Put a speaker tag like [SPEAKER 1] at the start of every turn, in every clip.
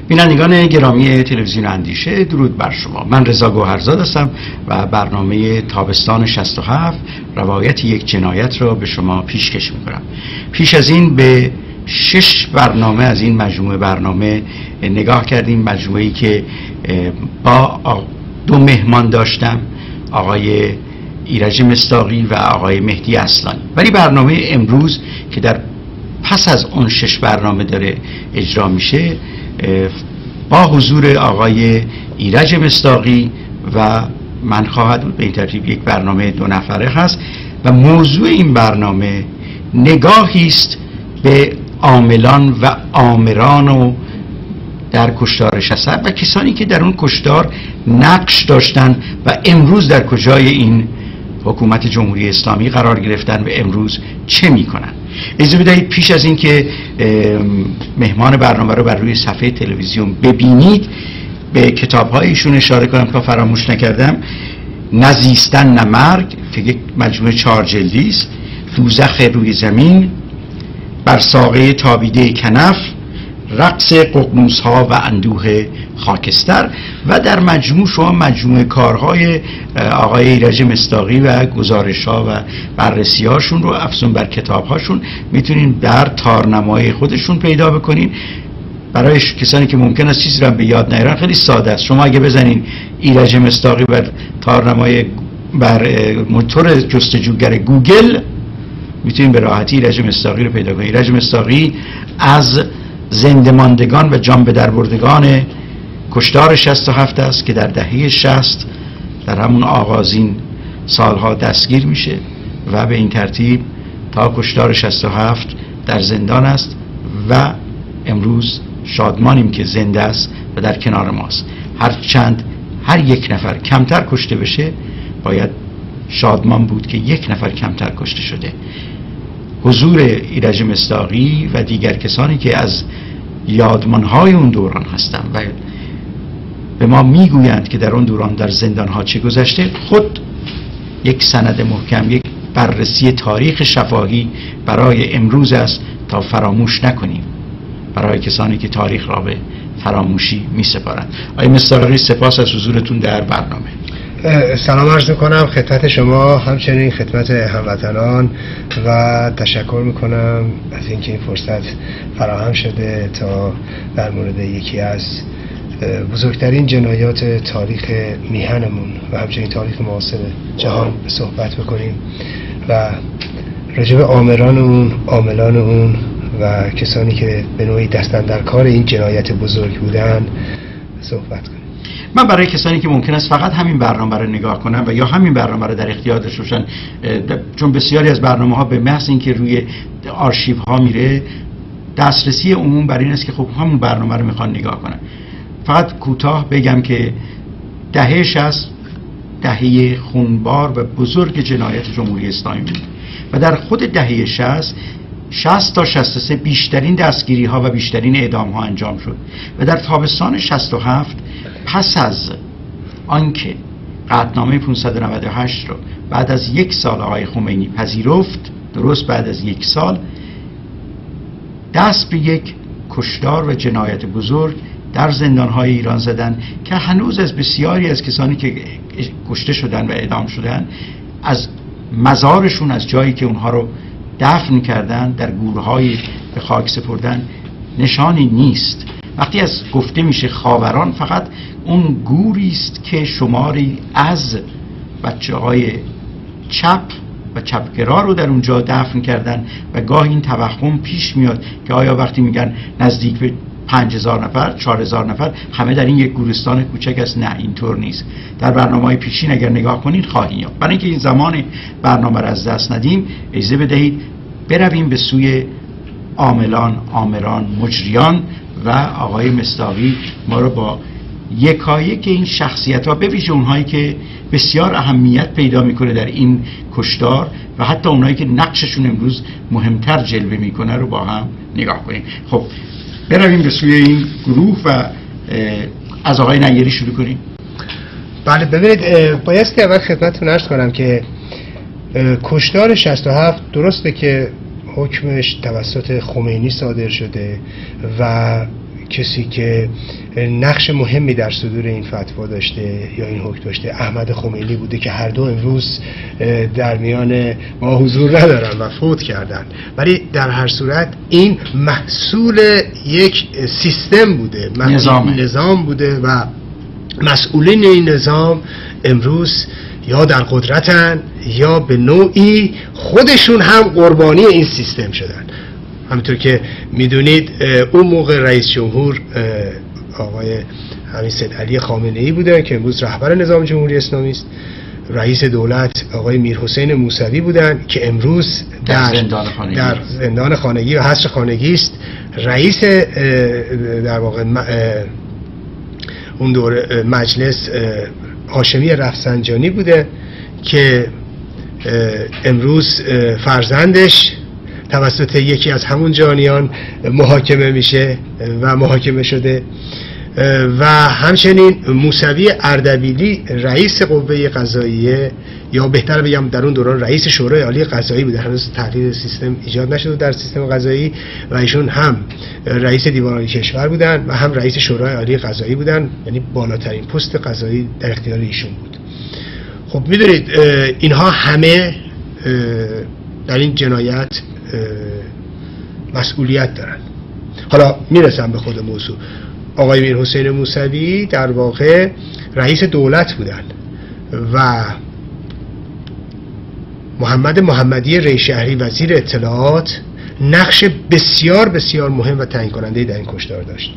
[SPEAKER 1] بینندگان گرامی تلویزیون اندیشه، درود بر شما. من رضا گوهرزاد هستم و برنامه تابستان 67 روایت یک جنایت را به شما پیشکش می‌کنم. پیش از این به 6 برنامه از این مجموعه برنامه نگاه کردیم، مجموعه‌ای که با 2 مهمان داشتم، آقای ایرج مصداقی و آقای مهدی اصلانی. ولی برنامه امروز که در پس از اون 6 برنامه داره اجرا میشه، با حضور آقای ایرج مصداقی و من خواهد بود. به این ترتیب یک برنامه 2 نفره هست و موضوع این برنامه نگاهی است به عاملان و آمران و در کشتار 67 و کسانی که در اون کشتار نقش داشتن و امروز در کجای این حکومت جمهوری اسلامی قرار گرفتن و امروز چه میکنن. اجازه بدهید پیش از این که مهمان برنامه رو بر روی صفحه تلویزیون ببینید به کتاب‌های ایشون اشاره کنم تا فراموش نکردم. نزیستن نه مرگ که یک مجموعه 4 جلدی است، دوزخ روی زمین، بر ساقه تابیده کنف، رقص ققنوس‌ها و اندوه خاکستر و در مجموع شما مجموعه کارهای آقای ایرج مصداقی و گزارش‌ها و بررسی‌هاشون رو افزون بر کتاب‌هاشون میتونین در تارنمای خودشون پیدا بکنین. برای کسانی که ممکن است چیزی رو به یاد نیارن خیلی ساده است. شما اگه بزنین ایرج مصداقی بر تارنمای بر موتور جستجوگر گوگل میتونین به راحتی ایرج مصداقی رو پیدا کنین. ایرج مصداقی از زنده ماندگان و جان به در بردگان کشتار 67 است که در دهه 60 در همون آغازین سالها دستگیر میشه و به این ترتیب تا کشتار 67 در زندان است و امروز شادمانیم که زنده است و در کنار ماست. هرچند هر یک نفر کمتر کشته بشه باید شادمان بود که 1 نفر کمتر کشته شده. حضور ایرج مصداقی و دیگر کسانی که از یادمانهای اون دوران هستند و به ما میگویند که در اون دوران در زندانها چه گذشته، خود یک سند محکم، یک بررسی تاریخ شفاهی برای امروز است تا فراموش نکنیم، برای کسانی که تاریخ را به فراموشی میسپارند. آقای مصداقی، سپاس از حضورتون در برنامه.
[SPEAKER 2] سلام عرض میکنم خدمت شما، همچنین خدمت هموطنان و تشکر میکنم از اینکه این فرصت فراهم شده تا در مورد یکی از بزرگترین جنایات تاریخ میهنمون و همچنین تاریخ معاصر جهان صحبت بکنیم و راجع به آمران اون، عاملان اون و کسانی که به نوعی دستن در کار این جنایت بزرگ بودن صحبت کنیم.
[SPEAKER 1] من برای کسانی که ممکن است فقط همین برنامه رو نگاه کنن و یا همین برنامه رو در اختیار داشته باشن، چون بسیاری از برنامه‌ها به محض اینکه روی آرشیوها میره دسترسی عموم بر این است که خب همون برنامه رو میخوان نگاه کنن. فقط کوتاه بگم که دهه 60 دهه خونبار و بزرگ جنایت جمهوری اسلامی بود و در خود دهه 60 تا 63 بیشترین دستگیری ها و بیشترین اعدام ها انجام شد و در تابستان 67 پس از آنکه قطعنامه 598 رو بعد از 1 سال آقای خمینی پذیرفت، درست بعد از 1 سال دست به یک کشتار و جنایت بزرگ در زندانهای ایران زدن که هنوز از بسیاری از کسانی که کشته شدن و اعدام شدن از مزارشون، از جایی که اونها رو دفن کردن در گورهای به خاک سپردن نشانی نیست. وقتی از گفته میشه خاوران، فقط اون گوری است که شماری از بچه‌های چپ و چپگرا رو در اونجا دفن کردن و گاهی این توهم پیش میاد که آیا وقتی میگن نزدیک به 5000 نفر 4000 نفر همه در این یک گورستان کوچک است؟ نه، اینطور نیست. در برنامه‌های پیشین اگر نگاه کنید خواهید یافت. برای اینکه این زمان برنامه را از دست ندیم اجازه بدهید برویم به سوی عاملان، آمران، مجریان و آقای مصداقی ما رو با یکایک این شخصیت‌ها به ویژه اونهایی که بسیار اهمیت پیدا میکنه در این کشتار و حتی اونهایی که نقششون امروز مهمتر جلوه میکنه رو با هم نگاه کنیم. خب برویم به سوی این گروه و از آقای نیری شروع کنیم.
[SPEAKER 2] بله، ببینید بایستی اول خدمتتون عرض کنم که کشتار 67 درسته که حکمش توسط خمینی صادر شده و کسی که نقش مهمی در صدور این فتوا داشته یا این حکم داشته احمد خمینی بوده که هر دو امروز در میان ما حضور ندارن و فوت کردن. ولی در هر صورت این محصول یک سیستم بوده، نظام بوده و مسئولین این نظام امروز یا در قدرتن یا به نوعی خودشون هم قربانی این سیستم شدن. همونطور که میدونید اون موقع رئیس جمهور آقای همین سید علی خامنه‌ای بودن که امروز رهبر نظام جمهوری اسلامی است. رئیس دولت آقای میرحسین موسوی بودن که امروز در زندان خانگی و حبس خانگی است. رئیس در واقع اون دوره مجلس هاشمی رفسنجانی بوده که امروز فرزندش توسط یکی از همون جانیان محاکمه میشه و محاکمه شده. و همچنین موسوی اردبیلی رئیس قوه قضاییه، یا بهتر بگم در اون دوران رئیس شورای عالی قضایی بوده، هنوز تحلیل سیستم ایجاد نشده در سیستم قضایی، و ایشون هم رئیس دیوان عالی کشور بودن و هم رئیس شورای عالی قضایی بودن، یعنی بالاترین پست قضایی در اختیار ایشون بود. خب میدونید اینها همه در این جنایت مسئولیت دارن. حالا میرسم به خود موضوع. آقای میرحسین موسوی در واقع رئیس دولت بودن و محمد محمدی ریشهری وزیر اطلاعات نقش بسیار بسیار مهم و تعیین کننده در این کشتار داشت.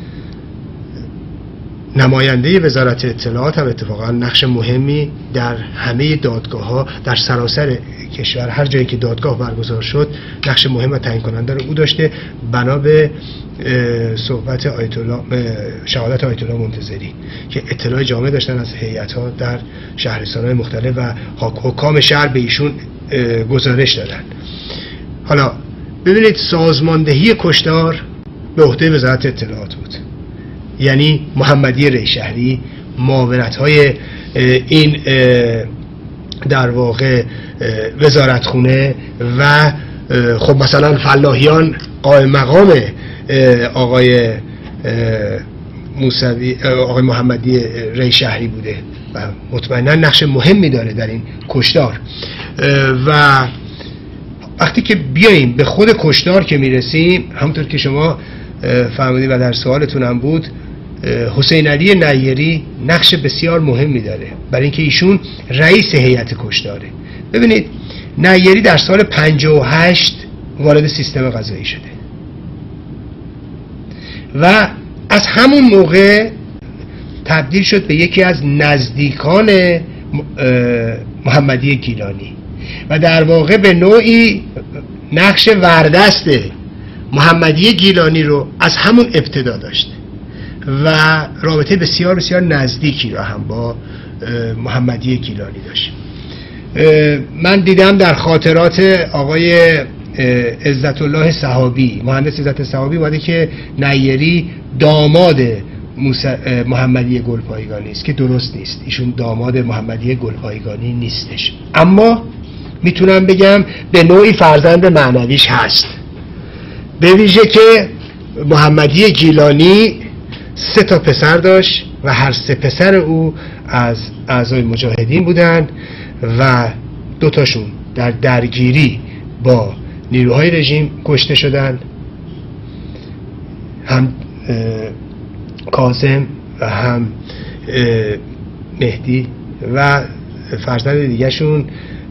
[SPEAKER 2] نماینده وزارت اطلاعات هم اتفاقا نقش مهمی در همه دادگاه‌ها در سراسر کشور، هر جایی که دادگاه برگزار شد نقش مهم و تعیین کننده رو او داشته، بنا به صحبت شهادت آیت الله منتظری که اطلاع جامع داشتن از هیئت‌ها در شهرستان‌های مختلف و حکام شهر به ایشون گزارش دادن. حالا ببینید سازماندهی کشتار به عهده وزارت اطلاعات بود، یعنی محمدی ریشهری معاونت‌های این در واقع وزارتخونه و خب مثلا فلاحیان قائم مقام آقای موسوی، آقای محمدی ریشهری بوده و مطمئنا نقش مهمی داره در این کشتار. و وقتی که بیاییم به خود کشتار که میرسیم، همونطور که شما فهمیدید و در سوالتون هم بود، حسین علی نیری نقش بسیار مهمی داره برای اینکه ایشون رئیس هیئت کشتاره. ببینید نیری در سال 58 وارد سیستم قضایی شده و از همون موقع تبدیل شد به یکی از نزدیکان محمدی گیلانی و در واقع به نوعی نقش وردست محمدی گیلانی رو از همون ابتدا داشت و رابطه بسیار بسیار نزدیکی را هم با محمدی گیلانی داشت. من دیدم در خاطرات آقای عزت الله صحابی، مهندس عزت صحابی، اومده که نیری داماد محمدی گلپایگانی است که درست نیست. ایشون داماد محمدی گلپایگانی نیستش، اما میتونم بگم به نوعی فرزند معنویش هست، به ویژه که محمدی گیلانی 3 تا پسر داشت و هر 3 پسر او از اعضای مجاهدین بودن و 2 تاشون در درگیری با نیروهای رژیم کشته شدن، هم کاظم و هم مهدی، و فرزند دیگه شون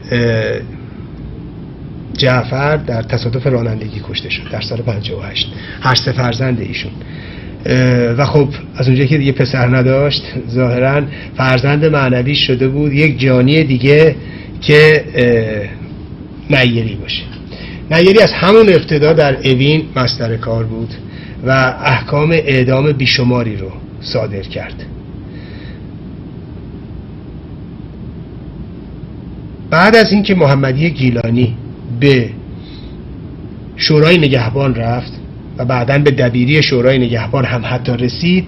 [SPEAKER 2] جعفر در تصادف رانندگی کشته شد در سال 58. هر 3 فرزند ایشون. و خب از اونجایی که دیگه پسر نداشت ظاهرا فرزند معنوی شده بود یک جانی دیگه که نیری باشه. نیری از همون ابتدا در اوین مصدر کار بود و احکام اعدام بیشماری رو صادر کرد. بعد از اینکه محمدی گیلانی به شورای نگهبان رفت و بعداً به دبیری شورای نگهبان هم حتی رسید،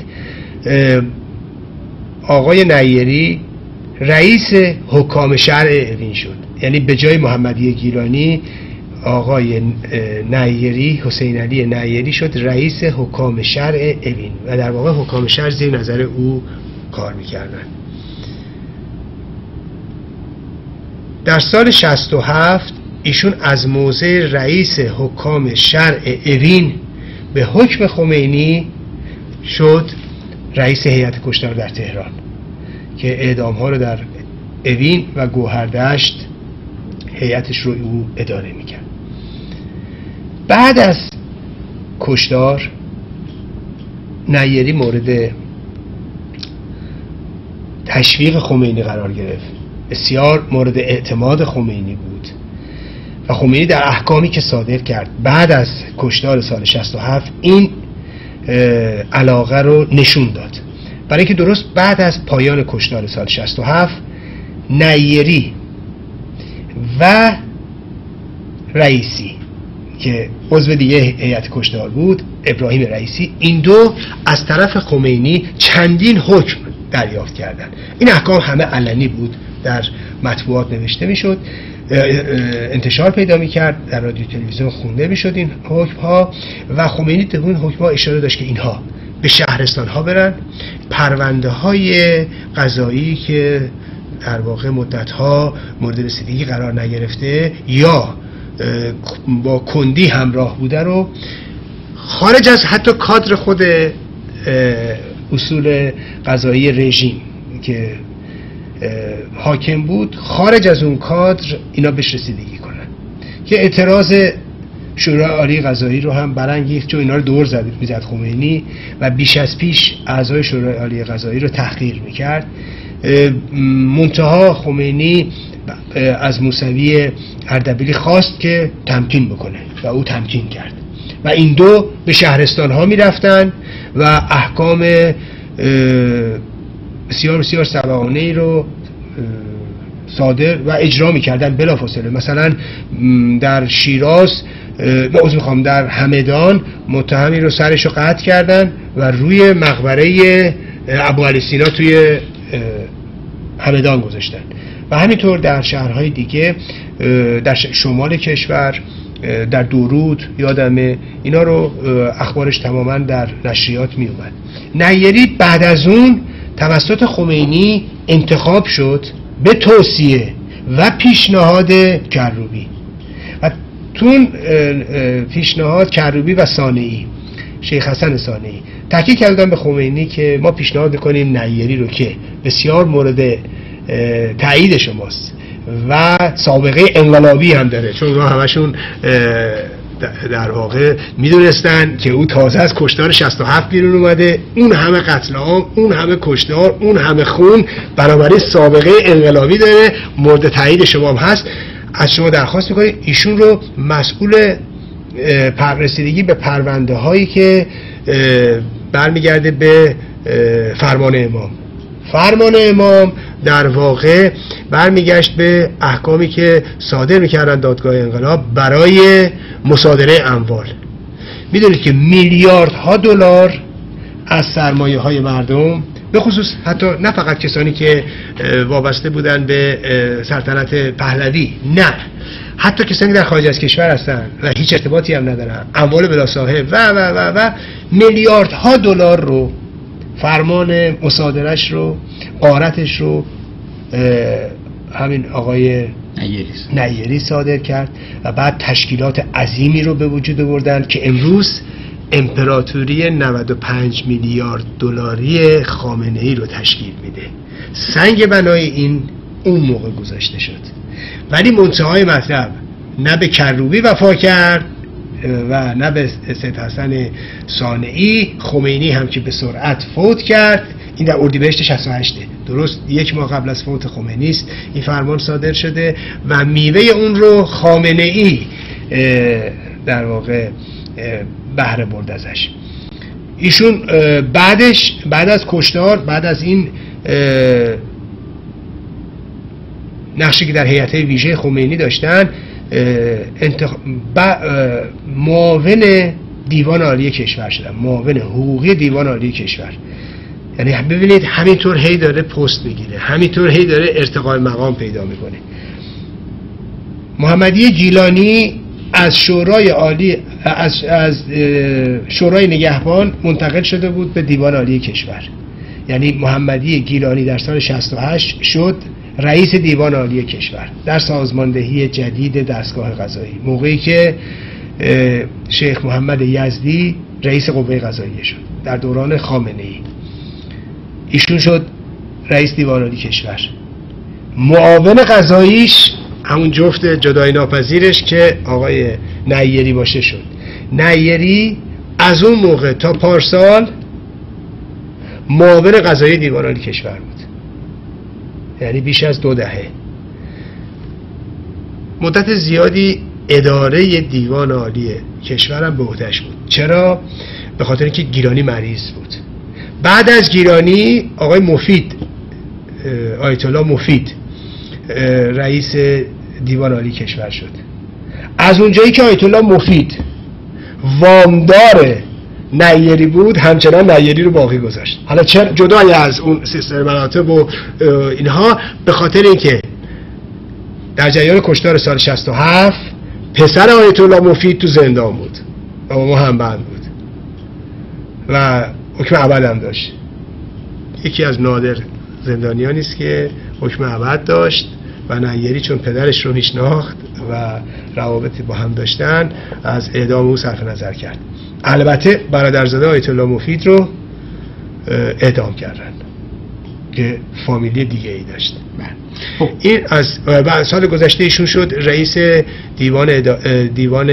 [SPEAKER 2] آقای نیری رئیس حکام شهر اوین شد. یعنی به جای محمدی گیلانی آقای نیری، حسین علی نیری شد رئیس حکام شرع اوین و در واقع حکام شرع زیر نظر او کار میکردن. در سال 67 ایشون از موضع رئیس حکام شرع اوین به حکم خمینی شد رئیس هیئت کشتار در تهران که اعدام ها رو در اوین و گوهردشت هیئتش رو او اداره میکرد. بعد از کشتار نیری مورد تشویق خمینی قرار گرفت، بسیار مورد اعتماد خمینی بود و خمینی در احکامی که صادر کرد بعد از کشتار سال 67 این علاقه رو نشون داد. برای اینکه درست بعد از پایان کشتار سال 67 نیری و رئیسی که عضو دیگه هیئت کشتار بود، ابراهیم رئیسی، این دو از طرف خمینی چندین حکم دریافت کردند. این احکام همه علنی بود، در مطبوعات نوشته میشد، انتشار پیدا میکرد، در رادیو تلویزیون خونده میشد این حکم ها و خمینی به اون حکم ها اشاره داشت که اینها به شهرستان ها برن، پرونده های قضایی که در واقع مدت ها مورد رسیدگی قرار نگرفته یا با کندی همراه بوده رو خارج از حتی کادر خود اصول قضایی رژیم که حاکم بود، خارج از اون کادر اینا بهش رسیدگی کنن که اعتراض شورای عالی قضایی رو هم برانگیخت، چون اینا رو دور میزد خمینی و بیش از پیش اعضای شورای عالی قضایی رو تحقیر میکرد. منتها خمینی از موسوی اردبیلی خواست که تمکین بکنه و او تمکین کرد و این دو به شهرستان ها می رفتن و احکام بسیار بسیار سبقانه ای رو صادر و اجرا می کردن بلافاصله. مثلا در شیراز در همدان متهمی رو سرش رو قطع کردن و روی مقبره ابوعلی سینا توی همدان گذاشتن و همینطور در شهرهای دیگه در شمال کشور، در درود یادمه اینا رو اخبارش تماما در نشریات می اومد. نیری بعد از اون توسط خمینی انتخاب شد به توصیه و پیشنهاد کروبی و تون پیشنهاد کروبی و صانعی، شیخ حسن صانعی تاکید کردن به خمینی که ما پیشنهاد میکنیم نیری رو که بسیار مورد تایید شماست و سابقه انقلابی هم داره، چون اونا همشون در واقع میدونستن که او تازه از کشتار 67 بیرون اومده، اون همه قتل عام، اون همه کشتار، اون همه خون، بنابراین سابقه انقلابی داره، مورد تایید شما هم هست. از شما درخواست میکنیم ایشون رو مسئول رسیدگی به پرونده هایی که برمیگرده به فرمان امام در واقع برمیگشت به احکامی که صادر میکردن دادگاه انقلاب برای مصادره اموال. میدونید که میلیاردها دلار از سرمایه های مردم، به خصوص حتی نه فقط کسانی که وابسته بودن به سلطنت پهلوی، نه حتی کسانی در خارج از کشور هستن و هیچ ارتباطی هم ندارن، اموال بلا صاحب و میلیاردها دلار رو، فرمان مصادرش رو، غارتش رو همین آقای نیری صادر کرد و بعد تشکیلات عظیمی رو به وجود آوردن که امروز امپراتوری 95 میلیارد دلاری خامنه‌ای رو تشکیل میده. سنگ بنای این اون موقع گذاشته شد، ولی منتهای مطلب نه به کروبی وفا کرد و نه به سید حسن صانعی. خمینی هم که به سرعت فوت کرد، این در اردیبهشت 68 درست یک ماه قبل از فوت خمینی است این فرمان صادر شده و میوه اون رو خامنه‌ای در واقع بهره برد ازش. ایشون بعد از کشتار، بعد از این نقشی که در هیئت ویژه خمینی داشتن، معاون دیوان عالی کشور شدن، معاون حقوقی دیوان عالی کشور. یعنی ببینید همینطور هی داره پست میگیره، همینطور هی داره ارتقای مقام پیدا میکنه. محمدی گیلانی از شورای عالی از شورای نگهبان منتقل شده بود به دیوان عالی کشور. یعنی محمدی گیلانی در سال 68 شد رئیس دیوان عالی کشور در سازماندهی جدید دستگاه قضایی، موقعی که شیخ محمد یزدی رئیس قوه قضاییه شد در دوران خامنه‌ای. ایشون شد رئیس دیوان عالی کشور. معاون قضاییش همون جفت جدای ناپذیرش که آقای نیری باشه شد. نیری از اون موقع تا پارسال معاون قضایی دیوان عالی کشور بود، یعنی بیش از 2 دهه. مدت زیادی اداره دیوان عالی کشورم به عهده‌اش بود. چرا؟ به خاطر اینکه گیلانی مریض بود. بعد از گیلانی آقای مفید، آیت الله مفید رئیس دیوان عالی کشور شد. از اونجایی که آیت الله مفید وامدار نیری بود، همچنان نیری رو باقی گذاشت. حالا چرا جدای از اون سیستم مراتب و اینها؟ به خاطر اینکه در جریان کشتار سال 67 پسر آیت الله مفید تو زندان بود و با ما هم بند بود و حکم ابد هم داشت. یکی از نادر زندانیانی است که حکم ابد داشت و نیری چون پدرش رو میشناخت و روابطی با هم داشتن از اعدام او صرف نظر کرد. البته برادرزاده آیت الله مفید رو اعدام کردن که فامیلی دیگه ای داشت. این از سال گذشته ایشون شد رئیس دیوان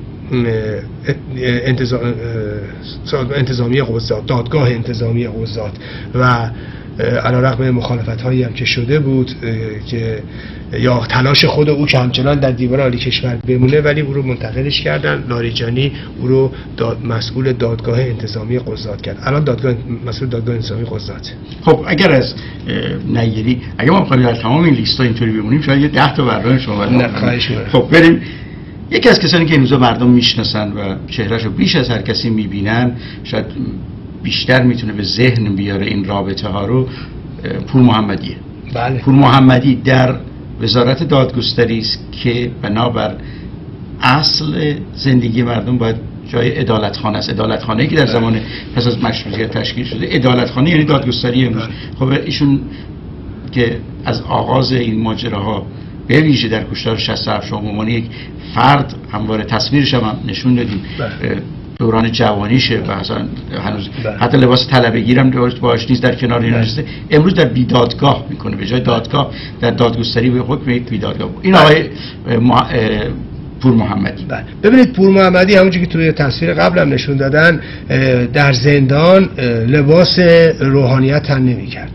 [SPEAKER 2] انتظامی قضات، دادگاه انتظامی قضات، و علیرغم مخالفت هایی هم که شده بود که یا تلاش خود او که همچنان در دیوان عالی کشور بمونه، ولی او رو منتقلش کردن. لاریجانی او رو مسئول دادگاه انتظامی قضات کرد. الان مسئول دادگاه انتظامی قضات.
[SPEAKER 1] خب اگر از نیری اگه ما بخوایم در تمام این لیست‌ها اینطوری بمونیم شاید یه 10 تا برنامه شما خب بریم. یکی از کسانی که این روزا مردم میشناسن و چهرهشو بیش از هر کسی میبینن، شاید بیشتر میتونه به ذهن بیاره این رابطه ها رو، پور محمدیه.
[SPEAKER 2] بله.
[SPEAKER 1] پور محمدی در وزارت دادگستری است که بنابر اصل زندگی مردم باید جای عدالتخانه است. عدالتخانه‌ای که در زمان پس از مشروطیت تشکیل شده. عدالتخانه یعنی دادگستری امروز. خب ایشون که از آغاز این ماجراها به ویژه در کشتار 67 شما به عنوان یک فرد همواره تصویرش هم نشون دادیم. دوران جوانیشه و هنوز حتی لباس طلبگی هم باهاش نیست، در کنار اینا نشسته. امروز در بیدادگاه میکنه، به جای دادگاه در دادگستری به حکم یک بیدادگاه. این آقای پور محمدی.
[SPEAKER 2] ببینید پور محمدی همونجوری که توی تصویر قبل هم نشون دادن در زندان لباس روحانیت تن نمی‌کرد.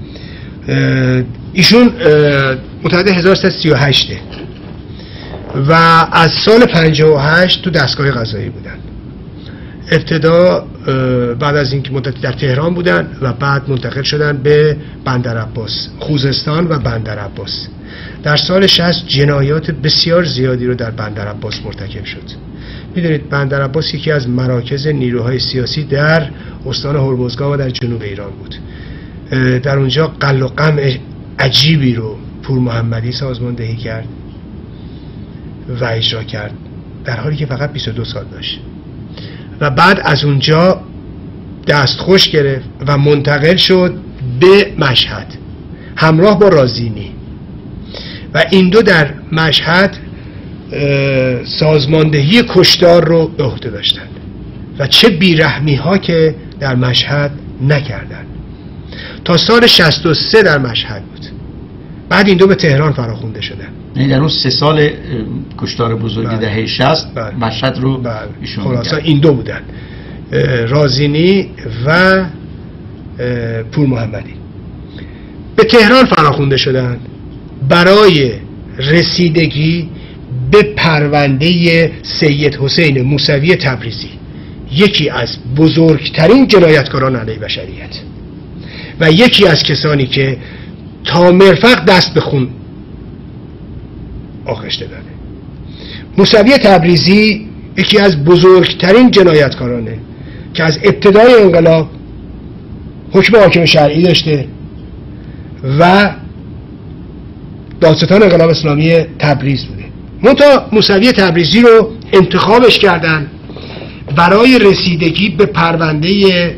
[SPEAKER 2] ایشون متولد 1338 و از سال 58 تو دستگاه قضایی بودن. ابتدا بعد از اینکه مدتی در تهران بودن و بعد منتقل شدن به بندرعباس، خوزستان و بندرعباس. در سال 60 جنایات بسیار زیادی رو در بندرعباس مرتکب شد. میدونید بندرعباس یکی از مراکز نیروهای سیاسی در استان هرمزگان و در جنوب ایران بود. در اونجا قل و قمع عجیبی رو پور محمدی سازماندهی کرد و اجرا کرد در حالی که فقط 22 سال داشت و بعد از اونجا دستخوش گرفت و منتقل شد به مشهد همراه با رازینی و این دو در مشهد سازماندهی کشتار رو به عهده داشتند و چه بیرحمی ها که در مشهد نکردند. تا سال 63 در مشهد بود، بعد این دو به تهران فراخوانده شدن.
[SPEAKER 1] یعنی در اون 3 سال کشتار بزرگ دهه 60 مشهد رو ایشون
[SPEAKER 2] خلاصا این دو بودن، رازینی و پور محمدی. به تهران فراخوانده شدن برای رسیدگی به پرونده سید حسین موسوی تبریزی، یکی از بزرگترین جنایتکاران علیه بشریت و یکی از کسانی که تا مرفق دست به خون آغشته داده. موسوی تبریزی یکی از بزرگترین جنایتکارانه که از ابتدای انقلاب حکم حاکم شرعی داشته و دادستان انقلاب اسلامی تبریز بوده. منتها موسوی تبریزی رو انتخابش کردن برای رسیدگی به پرونده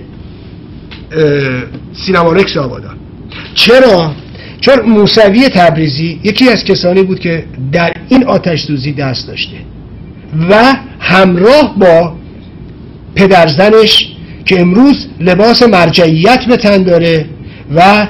[SPEAKER 2] سینمارکس آبادان. چرا؟ چون موسوی تبریزی یکی از کسانی بود که در این آتش سوزی دست داشته و همراه با پدرزنش که امروز لباس مرجعیت به تن داره و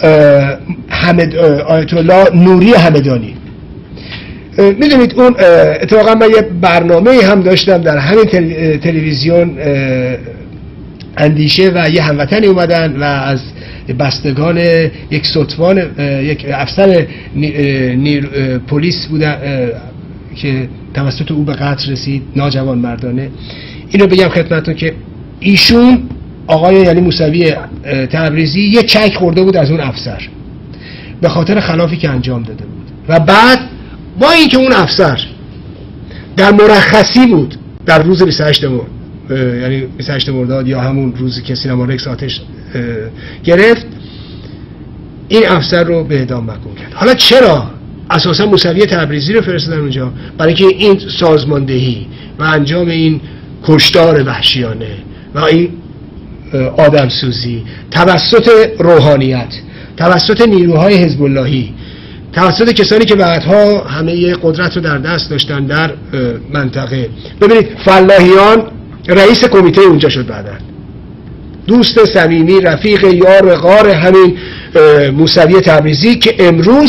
[SPEAKER 2] آیت الله نوری همدانی. میدونید اون اتفاقا من یه برنامه هم داشتم در همین تلویزیون اندیشه و یه هموطنی اومدن و از بستگان یک ستوان یک افسر پلیس بودن که توسط او به قتل رسید ناجوان مردانه. اینو بگم خدمتتون که ایشون آقای یعنی موسوی تبریزی یه چک خورده بود از اون افسر به خاطر خلافی که انجام داده بود و بعد با اینکه اون افسر در مرخصی بود در روز 28 یعنی 28 مرداد یا همون روزی که سینمارکس آتش گرفت این افسر رو به اعدام محکوم کرد. حالا چرا اساسا موسوی تبریزی رو فرستادن اونجا؟ برای که این سازماندهی و انجام این کشتار وحشیانه و این آدمسوزی توسط روحانیت، توسط نیروهای حزب اللهی، توسط کسانی که بعدها همه قدرت رو در دست داشتن در منطقه. ببینید فلاحیان رئیس کمیته اونجا شد بعداً، دوست صمیمی، رفیق، یار غار همین موسوی تبریزی که امروز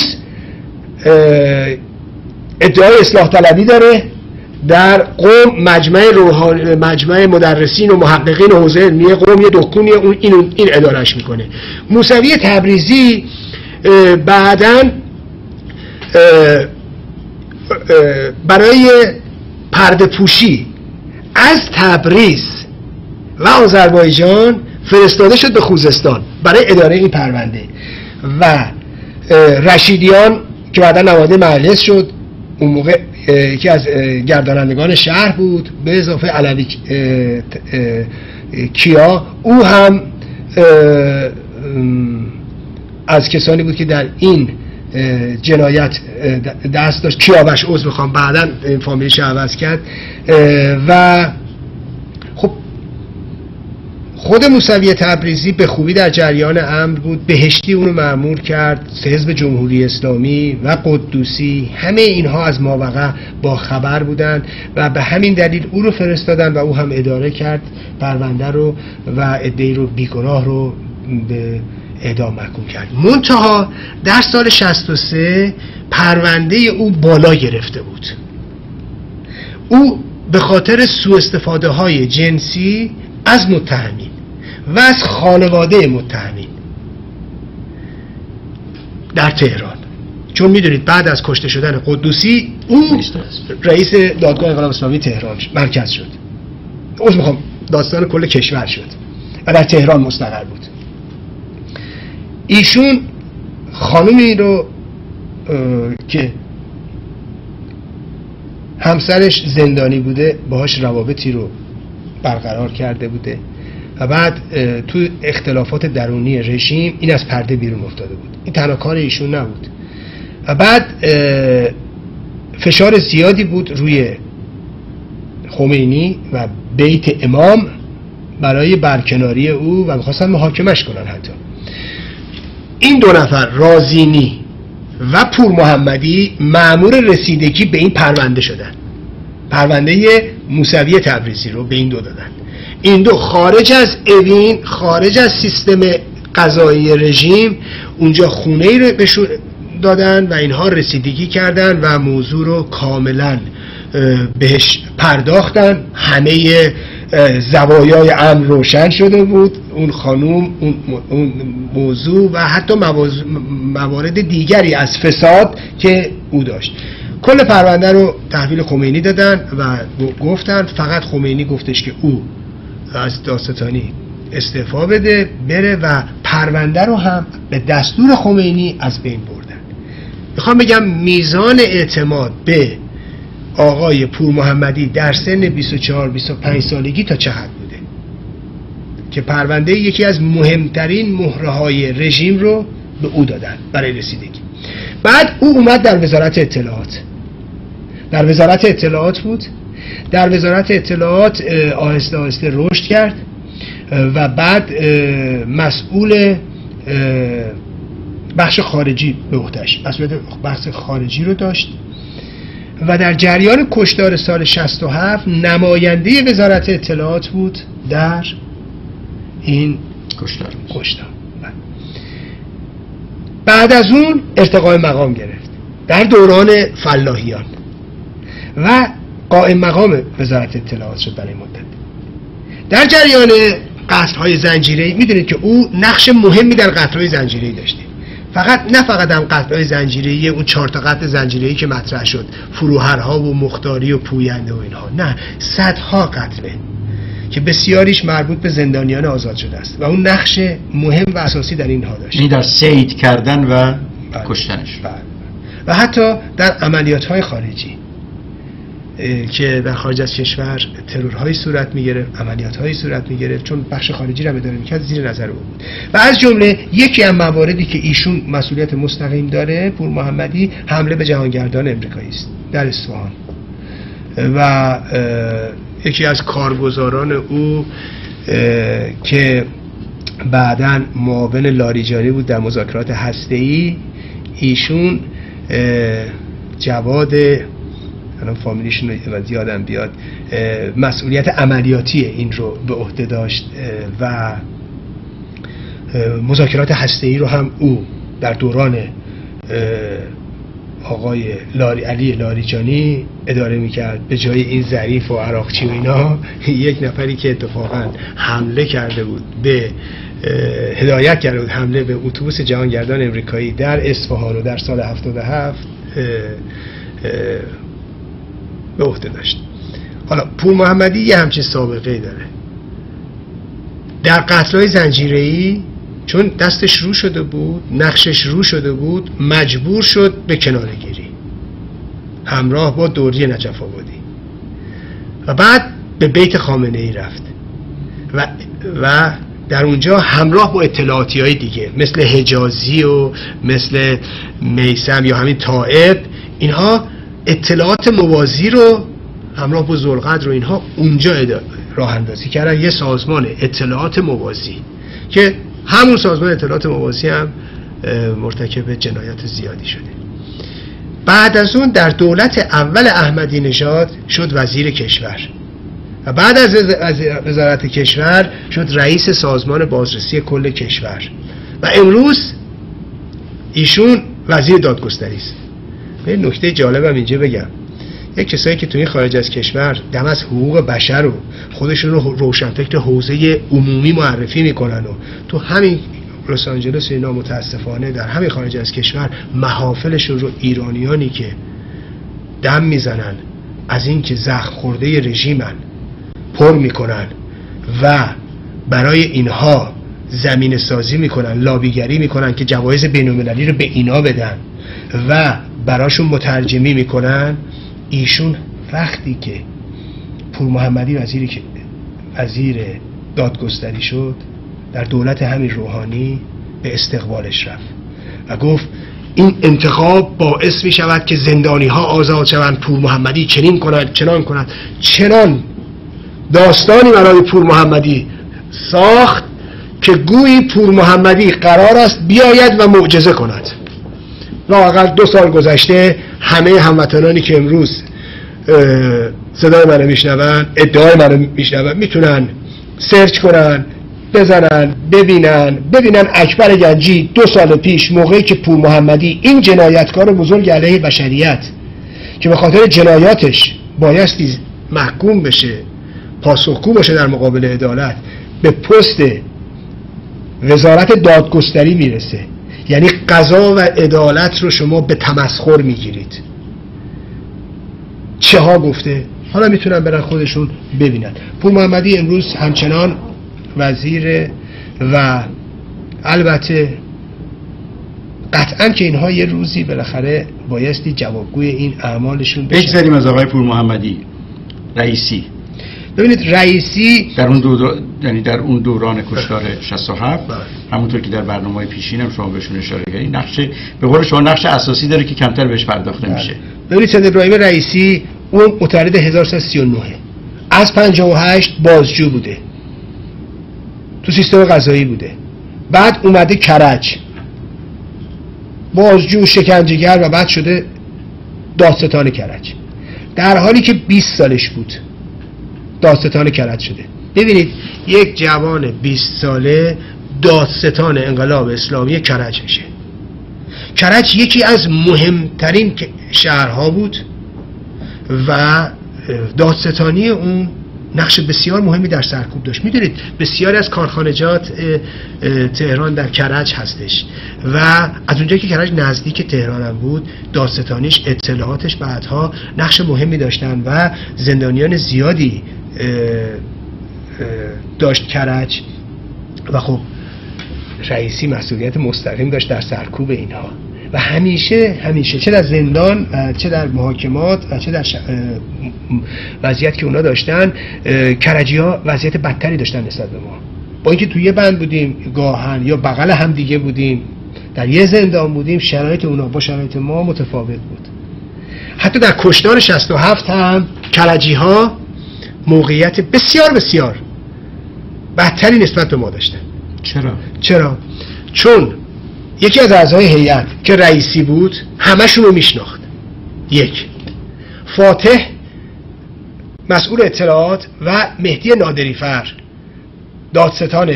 [SPEAKER 2] ادعای اصلاح طلبی داره در قم. مجمع مدرسین و محققین و حوزه علمی قم یه دکونی این ادارهش میکنه. موسوی تبریزی بعداً برای پرده پوشی از تبریز و آذربایجان فرستاده شد به خوزستان برای اداره این پرونده و رشیدیان که بعدا نماینده مجلس شد، اون موقع یکی از گردانندگان شهر بود، به اضافه علوی کیا، او هم از کسانی بود که در این جنایت دست داشت. کیاوش عضو میخوام بعدا فامیلش عوض کرد و خب خود موسوی تبریزی به خوبی در جریان امر بود. بهشتی اونو مأمور کرد، حزب جمهوری اسلامی و قدوسی همه اینها از ماوقع با خبر بودن و به همین دلیل او رو فرستادن و او هم اداره کرد پرونده رو و عده‌ای رو بیگناه رو به اعدام محکوم کرد. منتها در سال 63 پرونده او بالا گرفته بود. او به خاطر سوء استفاده های جنسی از متهمین و از خانواده متهمین در تهران، چون میدونید بعد از کشته شدن قدوسی او رئیس دادگاه انقلاب اسلامی تهران مرکز شد، میخوام داستان کل کشور شد و در تهران مستقر بود. ایشون خانومی رو که همسرش زندانی بوده باهاش روابطی رو برقرار کرده بوده و بعد تو اختلافات درونی رژیم این از پرده بیرون افتاده بود. این تنها کار ایشون نبود و بعد فشار زیادی بود روی خمینی و بیت امام برای برکناری او و می‌خواستن محاکمش کنن. حتی این دو نفر رازینی و پور محمدی مأمور رسیدگی به این پرونده شدن. پرونده موسوی تبریزی رو به این دو دادن. این دو خارج از اوین، خارج از سیستم قضایی رژیم، اونجا خونه‌ای رو بهشون دادن و اینها رسیدگی کردن و موضوع رو کاملا بهش پرداختن. همه زوایای امر روشن شده بود. اون خانوم، اون موضوع و حتی موارد دیگری از فساد که او داشت. کل پرونده رو تحویل خمینی دادن و گفتن فقط خمینی گفتش که او از دادستانی استعفا بده بره و پرونده رو هم به دستور خمینی از بین بردن. میخوام بگم میزان اعتماد به آقای پور محمدی در سن 24-25 سالگی تا چقدر بوده که پرونده یکی از مهمترین مهره‌های رژیم رو به او دادن برای رسیدگی. بعد او اومد در وزارت اطلاعات. در وزارت اطلاعات بود. در وزارت اطلاعات آهسته آهسته رشد کرد و بعد مسئول بخش خارجی به عهده‌اش، مسئولیت بخش خارجی رو داشت و در جریان کشتار سال 67 نماینده وزارت اطلاعات بود در این کشتار. بعد از اون ارتقای مقام گرفت در دوران فلاحیان و قائم مقام وزارت اطلاعات شد برای مدت. در جریان قتل‌های زنجیره‌ای میدونید که او نقش مهمی در قتل‌های زنجیره‌ای داشته. نه فقط هم قتل‌های زنجیره‌ای، اون 4 تا قتل زنجیره‌ای که مطرح شد، فروهرها و مختاری و پوینده و اینها، نه، صدها قتله که بسیاریش مربوط به زندانیان آزاد شده است و اون نقش مهم و اساسی در اینها داشت،
[SPEAKER 1] یعنی در صید کردن و کشتنش
[SPEAKER 2] و حتی در عملیات‌های خارجی که در خارج از کشور ترورهایی صورت می‌گرفت، عملیات‌هایی صورت می‌گرفت، چون بخش خارجی را اداره می‌کرد زیر نظر او بود. و از جمله یکی از مواردی که ایشون مسئولیت مستقیم داره، پور محمدی، حمله به جهانگردان امریکایی است در اصفهان و یکی از کارگزاران او که بعداً معاون لاریجانی بود در مذاکرات هسته‌ای، ایشون جواد، الان فامیلیشون رو یادم بیاد، مسئولیت عملیاتی این رو به عهده داشت و مذاکرات هسته‌ای رو هم او در دوران آقای علی لاریجانی اداره میکرد. به جای این ظریف و عراقچی و اینا، یک نفری که اتفاقا حمله کرده بود به هدایت کرده بود حمله به اتوبوس جهانگردان امریکایی در اصفهان و در سال 77 به عهده داشت. حالا پور محمدی یه همچین سابقه داره در قتل‌های زنجیره‌ای، چون دستش رو شده بود، نقشش رو شده بود، مجبور شد به کناره‌گیری همراه با دوری نجف آبادی و بعد به بیت خامنه‌ای رفت و در اونجا همراه با اطلاعاتی‌های دیگه مثل حجازی و مثل میثم یا همین طائب، اینها اطلاعات موازی رو همراه با ذوالقدر و اینها اونجا راه اندازی کردن، یه سازمان اطلاعات موازی که همون سازمان اطلاعات موازی هم مرتکب جنایات زیادی شده. بعد از اون در دولت اول احمدی نژاد شد وزیر کشور و بعد از وزارت کشور شد رئیس سازمان بازرسی کل کشور و امروز ایشون وزیر دادگستری است. یه نکته جالبم اینجا بگم، یک کسایی که توی خارج از کشور دم از حقوق بشر و خودشون رو روشنفکر حوزه عمومی معرفی میکنن و تو همین لس آنجلس اینا متاسفانه در همین خارج از کشور محافلشون رو ایرانیانی که دم میزنن از این که زخم خورده رژیمن پر میکنن و برای اینها زمین سازی میکنن، لابیگری میکنن که جوایز بین‌المللی رو به اینا بدن و براشون مترجمی میکنن. ایشون وقتی که پور محمدی وزیر دادگستری شد در دولت همین روحانی به استقبالش رفت و گفت این انتخاب باعث می شود که زندانی ها آزاد شوند. پور محمدی چنین کند چنان کند، چنان داستانی برای پور محمدی ساخت که گویی پور محمدی قرار است بیاید و معجزه کند. لااقل 2 سال گذشته همه هموطنانی که امروز صدای منو میشنون، ادعای منو میشنون، میتونن سرچ کنن، بزنن، ببینن اکبر گنجی 2 سال پیش موقعی که پور محمدی این جنایتکار بزرگ علیه بشریت که به خاطر جنایاتش بایستی محکوم بشه، پاسخگو باشه در مقابل عدالت، به پست وزارت دادگستری میرسه. یعنی قضا و عدالت رو شما به تمسخر میگیرید. چه ها گفته؟ حالا میتونن برن خودشون ببینن. پور محمدی امروز همچنان وزیر و البته قطعا که اینها یه روزی بالاخره بایستی جوابگوی این اعمالشون بشن.
[SPEAKER 1] بگذاریم از آقای پور محمدی. رئیسی،
[SPEAKER 2] ببینید رئیسی
[SPEAKER 1] یعنی در اون دوران کشتار 67 همونطور که در برنامه‌های پیشینم شما بهشون اشاره کردید، نقش به قول شما نقش اساسی داره که کمتر بهش پرداخته میشه.
[SPEAKER 2] ببینید سید ابراهیم رئیسی اون متولد 1339 از 58 بازجو بوده، تو سیستم قضایی بوده. بعد اومده کرج، بازجو، شکنجهگر و بعد شده دادستان کرج، در حالی که 20 سالش بود دادستان کرج شده. ببینید یک جوان 20 ساله دادستان انقلاب اسلامی کرج میشه. کرج یکی از مهمترین شهرها بود و دادستانی اون نقش بسیار مهمی در سرکوب داشت. میدونید بسیاری از کارخانجات تهران در کرج هستش و از اونجایی که کرج نزدیک تهران هم بود، دادستانیش، اطلاعاتش بعدها نقش مهمی داشتن و زندانیان زیادی داشت کرج و خب رئیسی مسئولیت مستقیم داشت در سرکوب اینها و همیشه چه در زندان چه در محاکمات و چه در وضعیت که اونا داشتن، کرجی ها وضعیت بدتری داشتن نسبت به ما. با اینکه توی یه بند بودیم، گاهن یا بغل هم دیگه بودیم، در یه زندان بودیم، شرایط اونا با شرایط ما متفاوت بود. حتی در کشتار 67 هم کرجی ها موقعیت بسیار بسیار بدتری نسبت به ما داشتن. چرا؟ چون یکی از اعضای هیئت که رئیسی بود همشون رو میشناخت. یک، فاتح مسئول اطلاعات و مهدی نادریفر دادستان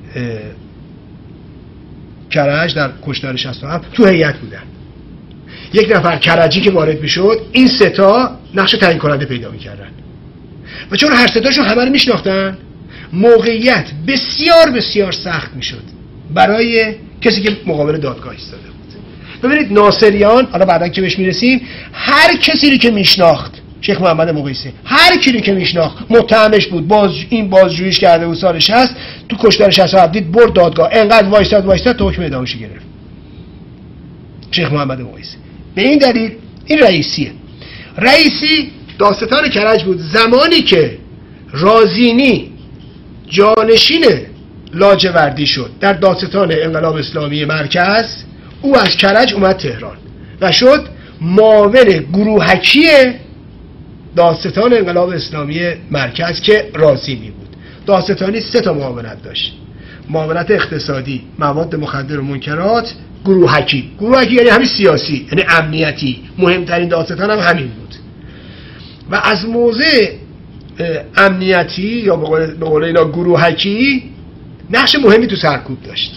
[SPEAKER 2] کرج در کشتار 67 تو هیئت بودن. یک نفر کرجی که وارد میشد، این سه تا نقش تعیین کننده پیدا میکردن و چون هر سه تاشون همه رو میشناختن، موقعیت بسیار بسیار سخت میشد برای کسی که مقابل دادگاه ایستاده بود. ببینید ناصریان، حالا بعدا که بهش میرسیم، هر کسی رو که میشناخت، شیخ محمد مقیسی هر کی رو که میشناخت متهمش بود، این بازجوییش کرده بود سال 60 تو کشتار 67 دید برد دادگاه، انقدر وایستاد تا حکم اعدامش گرفت شیخ محمد مقیسی. به این دلیل این رئیسی دادستان کرج بود. زمانی که رازینی جانشین لاجوردی شد در دادستان انقلاب اسلامی مرکز، او از کرج اومد تهران و شد معاون گروهکی دادستان انقلاب اسلامی مرکز که رازینی بود. دادستانی 3 تا معاونت داشت: معاونت اقتصادی، مواد مخدر و منکرات، گروهکی یعنی همین سیاسی، یعنی امنیتی. مهمترین دادستان هم همین بود و از موضع امنیتی یا به قول اینا گروهکی نقش مهمی تو سرکوب داشت.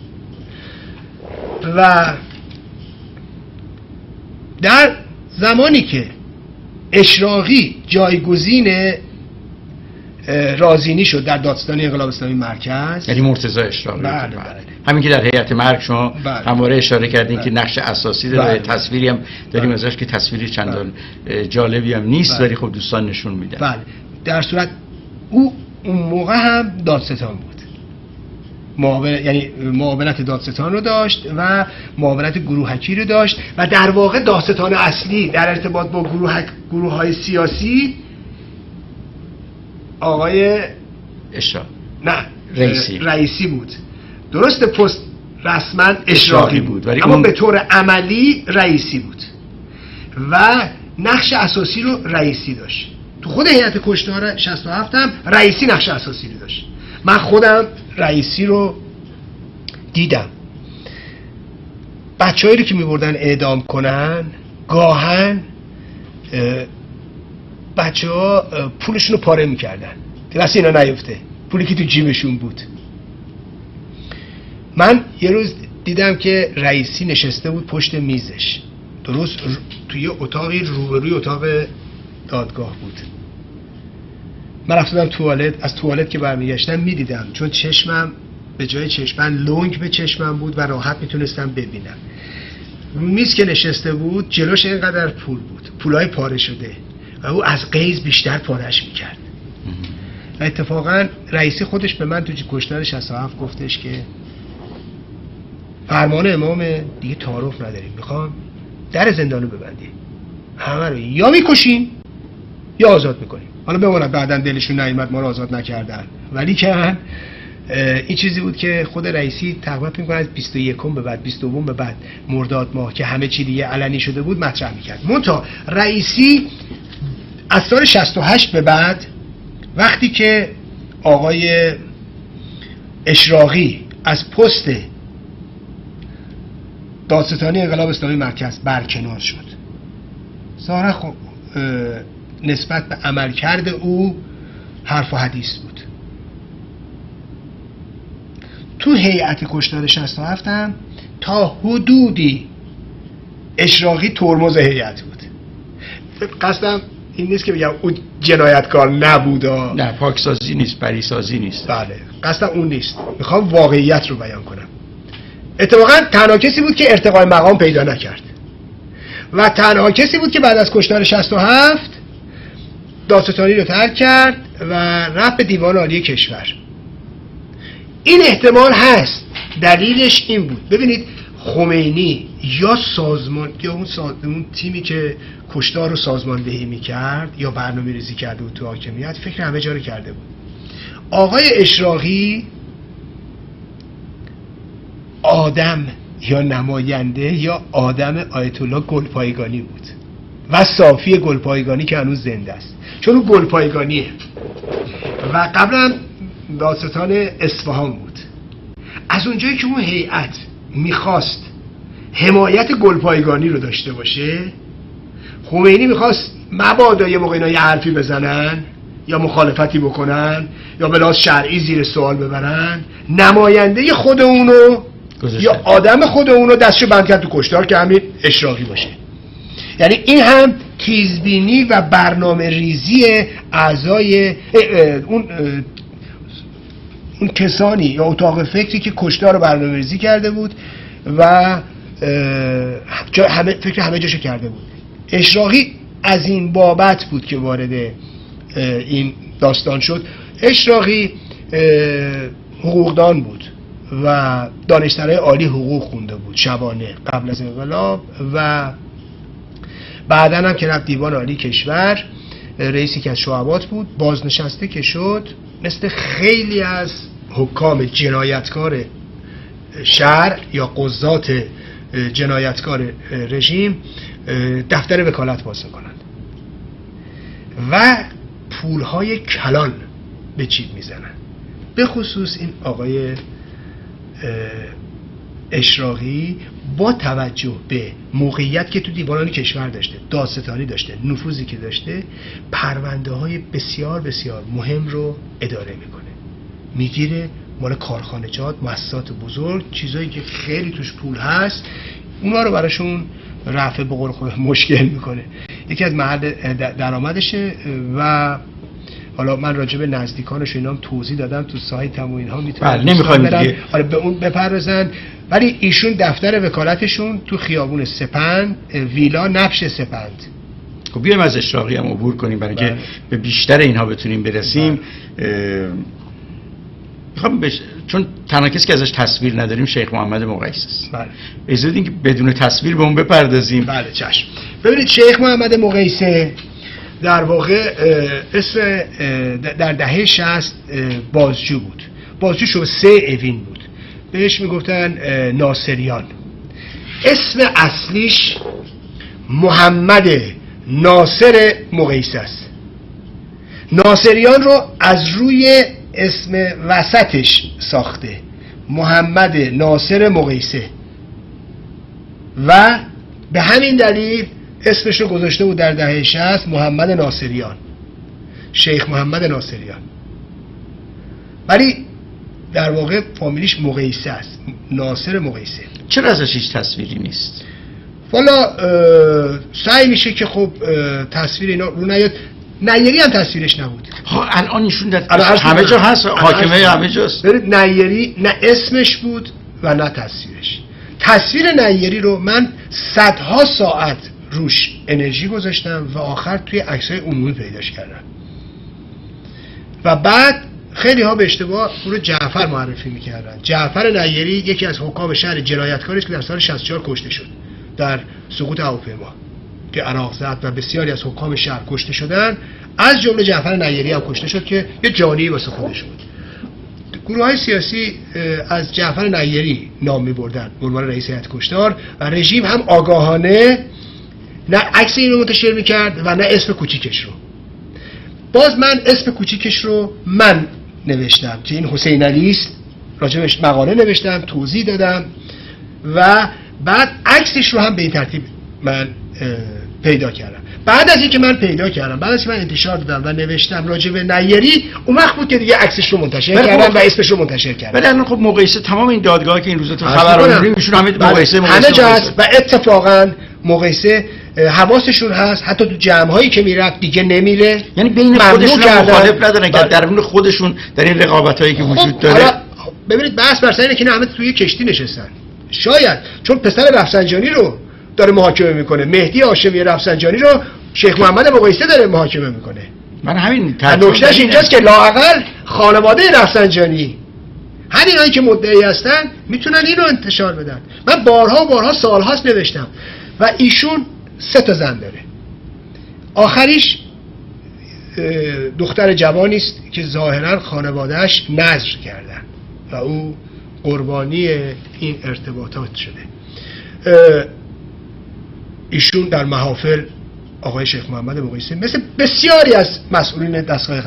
[SPEAKER 2] و در زمانی که اشراقی جایگزین رازینی شد در دادستان انقلاب اسلامی مرکز،
[SPEAKER 1] یعنی مرتضی اشراقی،
[SPEAKER 2] بله.
[SPEAKER 1] همین که در هیئت مرگ شما همواره اشاره کردین که نقش اساسی داره. تصویری هم داریم ازش که تصویری چندان جالبی هم نیست، ولی خب دوستان نشون میدن.
[SPEAKER 2] بله. در صورت او اون موقع هم دادستان بود، یعنی معاونت دادستان رو داشت و معاونت گروهکی رو داشت و در واقع دادستان اصلی در ارتباط با گروه‌های سیاسی آقای رئیسی بود. درست پست رسما اشراقی بود ولی اما به طور عملی رئیسی بود و نقش اساسی رو رئیسی داشت. تو خود هیئت کشتار 67 هم رئیسی نقش اساسی رو داشت. من خودم رئیسی رو دیدم. بچه‌هایی رو که می‌بردن اعدام کنن، گاهن بچه‌ها پولشون رو پاره می‌کردن دست اینا نیفته، پولی که تو جیبشون بود. من یه روز دیدم که رئیسی نشسته بود پشت میزش، درست توی اتاقی روبروی اتاق دادگاه بود. من رفتم توالت، از توالت که برمیگشتم میدیدم، چون چشمم به جای چشمم لنگ به چشمم بود و راحت میتونستم ببینم. رو میز که نشسته بود جلوش اینقدر پول بود، پولای پاره شده و او از غیظ بیشتر پارهش میکرد. و اتفاقا رئیسی خودش به من تو کشتار 67 گفتش که فرمان امام دیگه تعارف نداریم، میخوام در زندانو ببندیم، همه رو یا میکشیم یا آزاد میکنیم. حالا بماند بعداً دلشون نیامد ما رو آزاد نکردن، ولی که این چیزی بود که خود رئیسی تقریبا فکر کنم از 21 به بعد 22 به بعد مرداد ماه که همه چی دیگه علنی شده بود مطرح میکرد. منتها رئیسی از سال 68 به بعد وقتی که آقای اشراقی از پست دادستانی انقلاب اسلامی مرکز برکنار شد، ظاهرا خب نسبت به عملکرد او حرف و حدیث بود. تو هیئت کشتار 67 هم تا حدودی اشراقی ترمز هیئت بود. قصدم این نیست که بگم اون جنایتکار نبودا،
[SPEAKER 1] نه پاکسازی نیست، پریسازی نیست.
[SPEAKER 2] بله قصدم اون نیست، میخوام واقعیت رو بیان کنم. اتفاقا تنها کسی بود که ارتقای مقام پیدا نکرد و تنها کسی بود که بعد از کشتار 67 دادستانی رو ترک کرد و رفت به دیوان عالی کشور. این احتمال هست، دلیلش این بود. ببینید خمینی یا سازمان یا اون تیمی که کشتار رو سازماندهی میکرد یا برنامه‌ریزی کرده بود تو حاکمیت، فکر همه جا رو کرده بود. آقای اشراقی آدم یا نماینده یا آدم آیت الله گلپایگانی بود و صافی گلپایگانی که هنوز زنده است، چون اون گلپایگانیه و قبلا دادستان اصفهان بود. از اونجایی که اون هیئت میخواست حمایت گلپایگانی رو داشته باشه، خمینی میخواست مبادا یه موقع اینا یه حرفی بزنن یا مخالفتی بکنن یا به لحاظ شرعی زیر سوال ببرن، نماینده خود اونو یا آدم خود اونو دستشو بند کرد تو کشتار که همین اشراقی باشه. یعنی این هم تیزبینی و برنامه ریزی اعضای اون کسانی یا اتاق فکری که کشتار رو برنامه ریزی کرده بود و فکر همه جاشو کرده بود. اشراقی از این بابت بود که وارد این داستان شد. اشراقی حقوقدان بود و دانشسرای عالی حقوق خونده بود شبانه قبل از انقلاب و بعداً هم که رفت دیوان عالی کشور رئیسی که از شعبات بود، بازنشسته که شد، مثل خیلی از حکام جنایتکار شهر یا قضات جنایتکار رژیم دفتر وکالت باز کنند و پولهای کلان به جیب میزنن. به خصوص این آقای اشراقی با توجه به موقعیت که تو دیوان کشور داشته، دادستانی داشته، نفوذی که داشته، پرونده های بسیار بسیار مهم رو اداره میکنه، میگیره مال کارخانجات، مؤسسات بزرگ، چیزایی که خیلی توش پول هست، اونا رو براشون رفع به قول خود مشکل میکنه. یکی از محل درآمدشه و حالا من راجع به نزدیکانش اینا هم توضیح دادم تو سایتم و اینها، میتونن
[SPEAKER 1] نمیخوایم دیگه
[SPEAKER 2] به اون بپردازن. ولی ایشون دفتر وکالتشون تو خیابون سپند، ویلا نبش سپند.
[SPEAKER 1] خب بیایم از اشراقی هم عبور کنیم برای که به بیشتر اینها بتونیم برسیم. میخوام چون تنها کسی که ازش تصویر نداریم شیخ محمد مقیس است.
[SPEAKER 2] بله.
[SPEAKER 1] اجازه بدین که بدون تصویر به اون بپردازیم.
[SPEAKER 2] بله چشم. ببینید شیخ محمد مقیسه در واقع اسم در دهه 60 بازجو بود. بازجو شو 3 اوین بود. بهش میگفتن ناصریان. اسم اصلیش محمد ناصر مقیسه است. ناصریان رو از روی اسم وسطش ساخته، محمد ناصر مقیسه، و به همین دلیل اسمش رو گذاشته بود در دهه 60 محمد ناصریان، شیخ محمد ناصریان. ولی در واقع فامیلیش مقیسه است، ناصر مقیسه.
[SPEAKER 1] چرا ازش هیچ تصویری نیست؟
[SPEAKER 2] والا سعی میشه که خب تصویر اینا رو نیاد. نیری هم تصویرش نبود.
[SPEAKER 1] الان ایشون در همه جا هست، حاکمه همه جاست.
[SPEAKER 2] برید نیری نه اسمش بود و نه تصویرش. تصویر نیری رو من صدها ساعت روش انرژی گذاشتم و آخر توی عکسای عمومی پیداش کردم. و بعد خیلی ها به اشتباه او رو جعفر معرفی میکردن. جعفر نیری یکی از حکام شهر جنایتکاری است که در سال 64 کشته شد در سقوط هواپیما که عراق زد و بسیاری از حکام شهر کشته شدن، از جمله جعفر نیری هم کشته شد که یه جانی واسه خودش بود. گروه‌های سیاسی از جعفر نیری نام می‌بردن به عنوان رئیس هیئت کشتار و رژیم هم آگاهانه نه عکس اینو منتشر می‌کرد و نه اسم کوچیکش رو. باز من اسم کوچیکش رو من نوشتم که این حسین علی است، راجبش مقاله نوشتم، توضیح دادم و بعد عکسش رو هم به این ترتیب من پیدا کردم. بعد از اینکه من پیدا کردم، بعد از اینکه من انتشار دادم و نوشتم راجب نیری، اون وقت بود که دیگه عکسش رو منتشر کردم و اسمش رو منتشر کردم.
[SPEAKER 1] ولی الان خب مقایسه تمام این دادگاه‌ها که این روزا تو خبر می‌بینیم ایشون همه
[SPEAKER 2] جا هست و اتفاقا مقایسه حواسشون هست، حتی تو جمع‌هایی که میرفت دیگه نمیره،
[SPEAKER 1] یعنی بین خودشون مخالف ندارن که درون خودشون در این رقابتایی که وجود داره.
[SPEAKER 2] ببینید بحث بر سر اینه که نه همه توی کشتی نشستن، شاید چون پسر رفسنجانی رو داره محاکمه میکنه، مهدی هاشمی رفسنجانی رو شیخ محمد مقایسه داره محاکمه میکنه.
[SPEAKER 1] من همین
[SPEAKER 2] نکتهش اینجاست که لااقل خانواده رفسنجانی همینایی که مدعی هستن میتونن این رو انتشار بدن. من بارها سالهاست نوشتم و ایشون 3 تا زن داره، آخریش دختر جوانی است که ظاهرا خانواده‌اش نذر کردن و او قربانی این ارتباطات شده. ایشون در محافل آقای شیخ محمد مقایسه مثل بسیاری از مسئولین دستگاه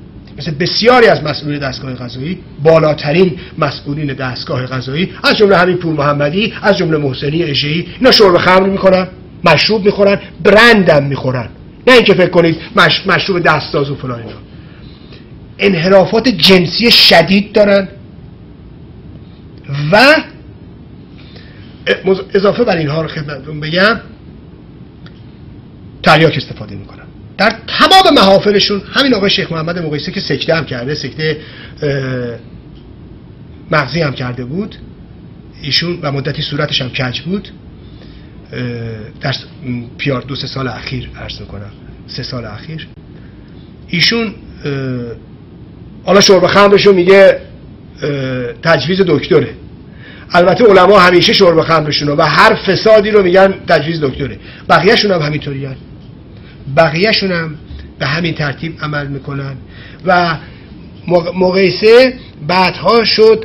[SPEAKER 2] قضایی، بالاترین مسئولین دستگاه قضایی، از جمله همین پور محمدی، از جمله محسنی اژه‌ای، اینا شرب خمر میکنن، مشروب میخورن، برندم میخورن، نه اینکه فکر کنید مشروب دستساز و فلان. اینا انحرافات جنسی شدید دارن و اضافه بر اینها رو خدمتتون بگم تریاک استفاده میکنن در تمام محافلشون. همین آقای شیخ محمد مقایسه که سکته هم کرده، سکته مغزی هم کرده بود ایشون و مدتی صورتش هم کج بود، در پیار 2-3 سال اخیر عرض میکنم 3 سال اخیر ایشون حالا شرب خمرشو میگه تجویز دکتره. البته علما همیشه شرب خمرشون و هر فسادی رو میگن تجویز دکتره، بقیه‌شون هم همینطوریان، بقیه‌شون هم به همین ترتیب عمل میکنن. و مقایسه بعدها شد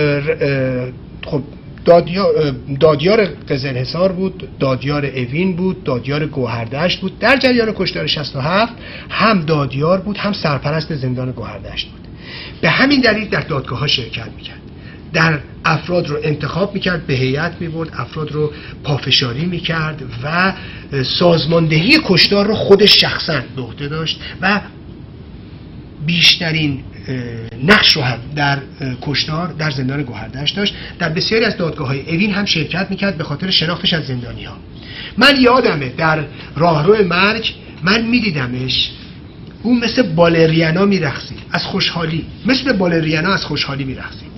[SPEAKER 2] خب دادیار قزلحصار بود، دادیار اوین بود، دادیار گوهردشت بود. در جریان کشتار 67 هم دادیار بود هم سرپرست زندان گوهردشت بود. به همین دلیل در دادگاه‌ها شرکت میکرد، در افراد رو انتخاب میکرد، به هیئت میبرد، افراد رو پافشاری میکرد و سازماندهی کشتار رو خودش شخصا به عهده داشت و بیشترین نقش رو هم در کشتار در زندان گوهردشت داشت. در بسیاری از دادگاه‌های اوین هم شرکت میکرد به خاطر شناختش از زندانی‌ها. من یادمه در راهرو مرگ من میدیدمش، اون مثل بالریانا میرقصید از خوشحالی، مثل بالریانا از خوشحالی میرقصید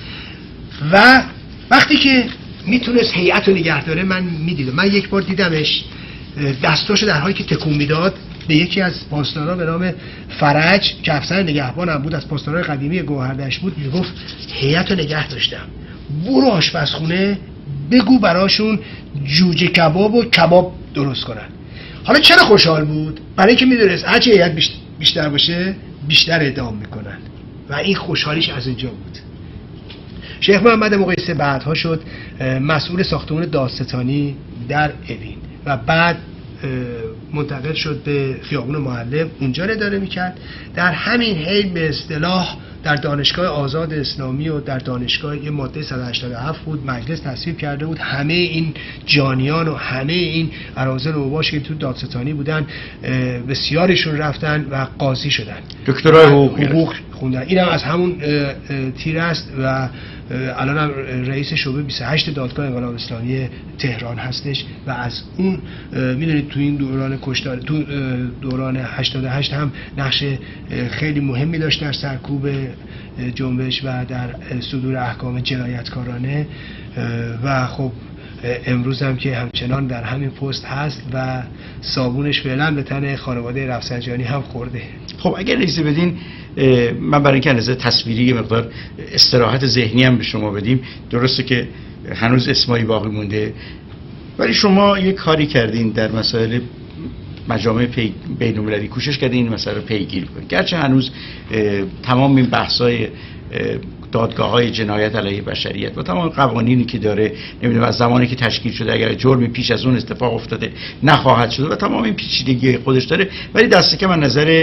[SPEAKER 2] و وقتی که میتونست هیئت رو نگه داره من میدیدم. من یک بار دیدمش دستاشو در حالی که تکون میداد به یکی از پاسداران به نام فرج که افسر نگهبان هم بود، از پاسداران قدیمی گوهردشت بود، میگفت هیئت رو نگه داشتم، برو آشپزخونه بگو براشون جوجه کباب و کباب درست کنن. حالا چرا خوشحال بود؟ برای اینکه میدونست هرچی هیئت بیشتر باشه بیشتر اعدام میکنن و این خوشحالیش از اینجا بود. شیخ محمد مقایسه بعدها شد مسئول ساختمان دادستانی در اوین و بعد منتقل شد به خیابون معلم، اونجا اداره میکرد. در همین حین به اصطلاح در دانشگاه آزاد اسلامی و در دانشگاه یه ماده 187 بود مجلس تصویب کرده بود همه این جانیان و همه این اراذل و اوباش که تو دادستانی بودن بسیارشون رفتن و قاضی شدن،
[SPEAKER 1] دکترای حقوق
[SPEAKER 2] خوندن. اینم از همون تیر است و الان هم رئیس شعبه 28 دادگاه انقلاب اسلامی تهران هستش و از اون میدونید تو این دوران کشتار تو دوران 88 هم نقش خیلی مهمی داشت در سرکوب جنبش و در صدور احکام جنایتکارانه و خب امروز هم که همچنان در همین پست هست و صابونش فعلا به تن خانواده رفسنجانی هم خورده.
[SPEAKER 1] خب اگر اجازه بدین من برای اینکه نظر تصویری یه مقدار استراحت ذهنی هم به شما بدیم، درسته که هنوز اسمایی باقی مونده ولی شما یه کاری کردین در مسائل مجامع بین‌المللی، کوشش کردین این مسئله رو پیگیری کنید، گرچه هنوز تمام این بحث‌های دادگاه‌های جنایت علیه بشریت و تمام قوانینی که داره نمیدونم از زمانی که تشکیل شده اگر جرمی پیش از اون اتفاق افتاده نخواهد شد و تمام این پیچیدگی خودش داره، ولی دست کم از نظر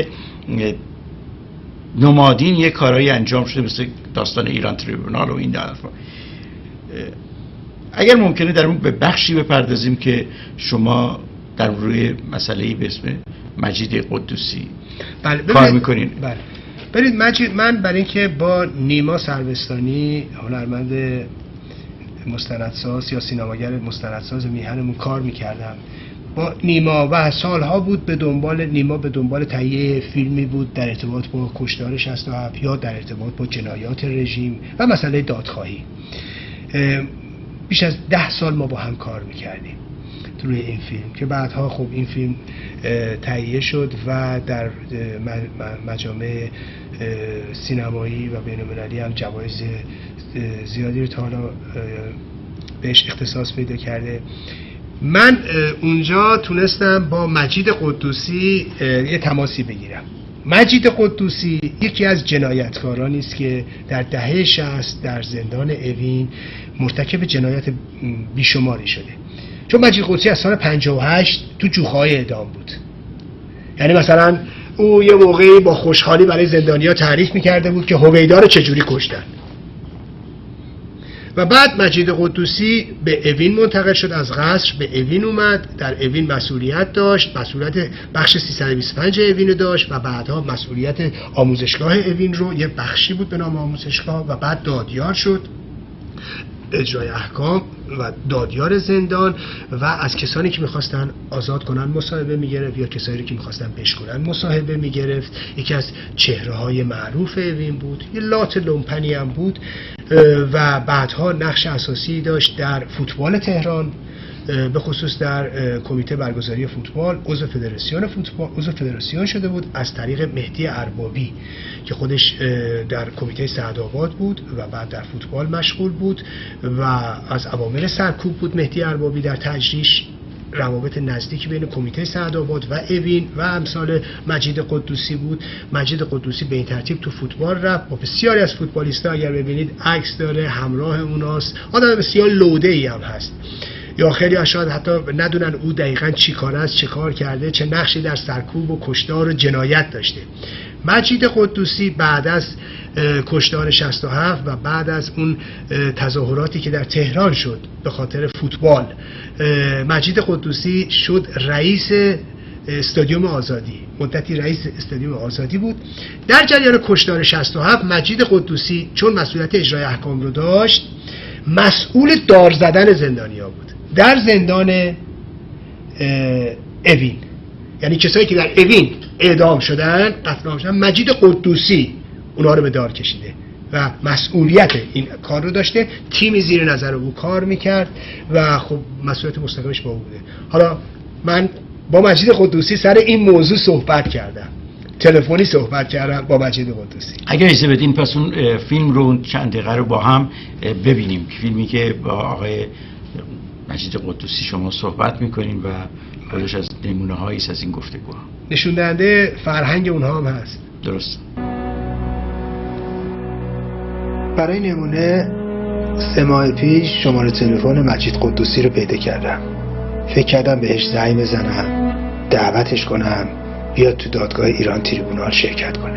[SPEAKER 1] نمادین یه کارایی انجام شده مثل داستان ایران تریبونال و این حرفا. اگر ممکنه در اون به بخشی بپردازیم که شما در روی مسئله‌ای به اسم مجید قدوسی کار میکنین.
[SPEAKER 2] بله برید مجید، من برای اینکه با نیما سروستانی هنرمند مستندساز یا سینماگر مستندساز میهنمون کار میکردم، با نیما و سالها بود نیما به دنبال تهیه فیلمی بود در ارتباط با کشتار 67 یا در ارتباط با جنایات رژیم و مسئله دادخواهی. بیش از 10 سال ما با هم کار میکردیم روی این فیلم که بعدها خب این فیلم تهیه شد و در مجامع سینمایی و بین‌المللی هم جوایز زیادی رو تا حالا بهش اختصاص پیدا کرده. من اونجا تونستم با مجید قدوسی یه تماسی بگیرم. مجید قدوسی یکی از جنایتکارانی است که در دهه 60 در زندان اوین مرتکب جنایت بیشماری شده. چون مجید قدوسی از سال 58 تو جوخه‌های اعدام بود. یعنی مثلا او یه موقعی با خوشحالی برای زندانی‌ها تعریف می‌کرده بود که هویدا رو چجوری کشتن. و بعد مجید قدوسی به اوین منتقل شد، از قصر به اوین اومد، در اوین مسئولیت داشت، مسئولیت بخش 325 اوین رو داشت و بعدها مسئولیت آموزشگاه اوین رو، یه بخشی بود به نام آموزشگاه، و بعد دادیار شد، اجرای احکام و دادیار زندان، و از کسانی که میخواستن آزاد کنن مصاحبه میگرفت یا کسانی که میخواستن بشکنن مصاحبه میگرفت. یکی از چهره‌های معروف اوین بود، یه لات لومپنی هم بود و بعدها نقش اساسی داشت در فوتبال تهران، به خصوص در کمیته برگزاری فوتبال، عضو فدراسیون شده بود از طریق مهدی اربابی که خودش در کمیته سعدآباد بود و بعد در فوتبال مشغول بود و از عوامل سرکوب بود. مهدی اربابی در تجریش روابط نزدیکی بین کمیته سعدآباد و اوین و امثال مجید قدوسی بود. مجید قدوسی به این ترتیب تو فوتبال رفت، با بسیاری از فوتبالیست‌ها اگر ببینید عکس داره، همراه اوناست، آدم بسیار لوده‌ای هم هست. یا خیلی شاید حتی ندونن او دقیقاً چی کار است، چه کار کرده، چه نقشی در سرکوب و کشتار و جنایت داشته. مجید قدوسی بعد از کشتار 67 و بعد از اون تظاهراتی که در تهران شد به خاطر فوتبال، مجید قدوسی شد رئیس استادیوم آزادی، مدتی رئیس استادیوم آزادی بود. در جریان کشتار 67 مجید قدوسی چون مسئولیت اجرای احکام رو داشت، مسئول دار زدن زندانی‌ها بود در زندان اوین. یعنی کسایی که در اوین اعدام شدن، قتل عام شدن، مجید قدوسی اونا رو به دار کشیده و مسئولیت این کار رو داشته. تیمی زیر نظر او کار میکرد و خب مسئولیت مستقیمش با او بوده. حالا من با مجید قدوسی سر این موضوع صحبت کردم، تلفنی صحبت کردم با مجید قدوسی.
[SPEAKER 1] اگر اجازه بدین پس اون فیلم رو چند دقیقه رو با هم ببینیم، فیلمی که با آقای مجید قدوسی شما صحبت میکنین و خودش از نمونه هایی از این گفتگوها
[SPEAKER 2] نشون دهنده فرهنگ اونها هم هست.
[SPEAKER 1] درست.
[SPEAKER 2] برای نمونه 3 ماه پیش شماره تلفن مجید قدوسی رو پیدا کردم. فکر کردم بهش زنگ بزنم، دعوتش کنم بیاد تو دادگاه ایران تریبونال شرکت کنه.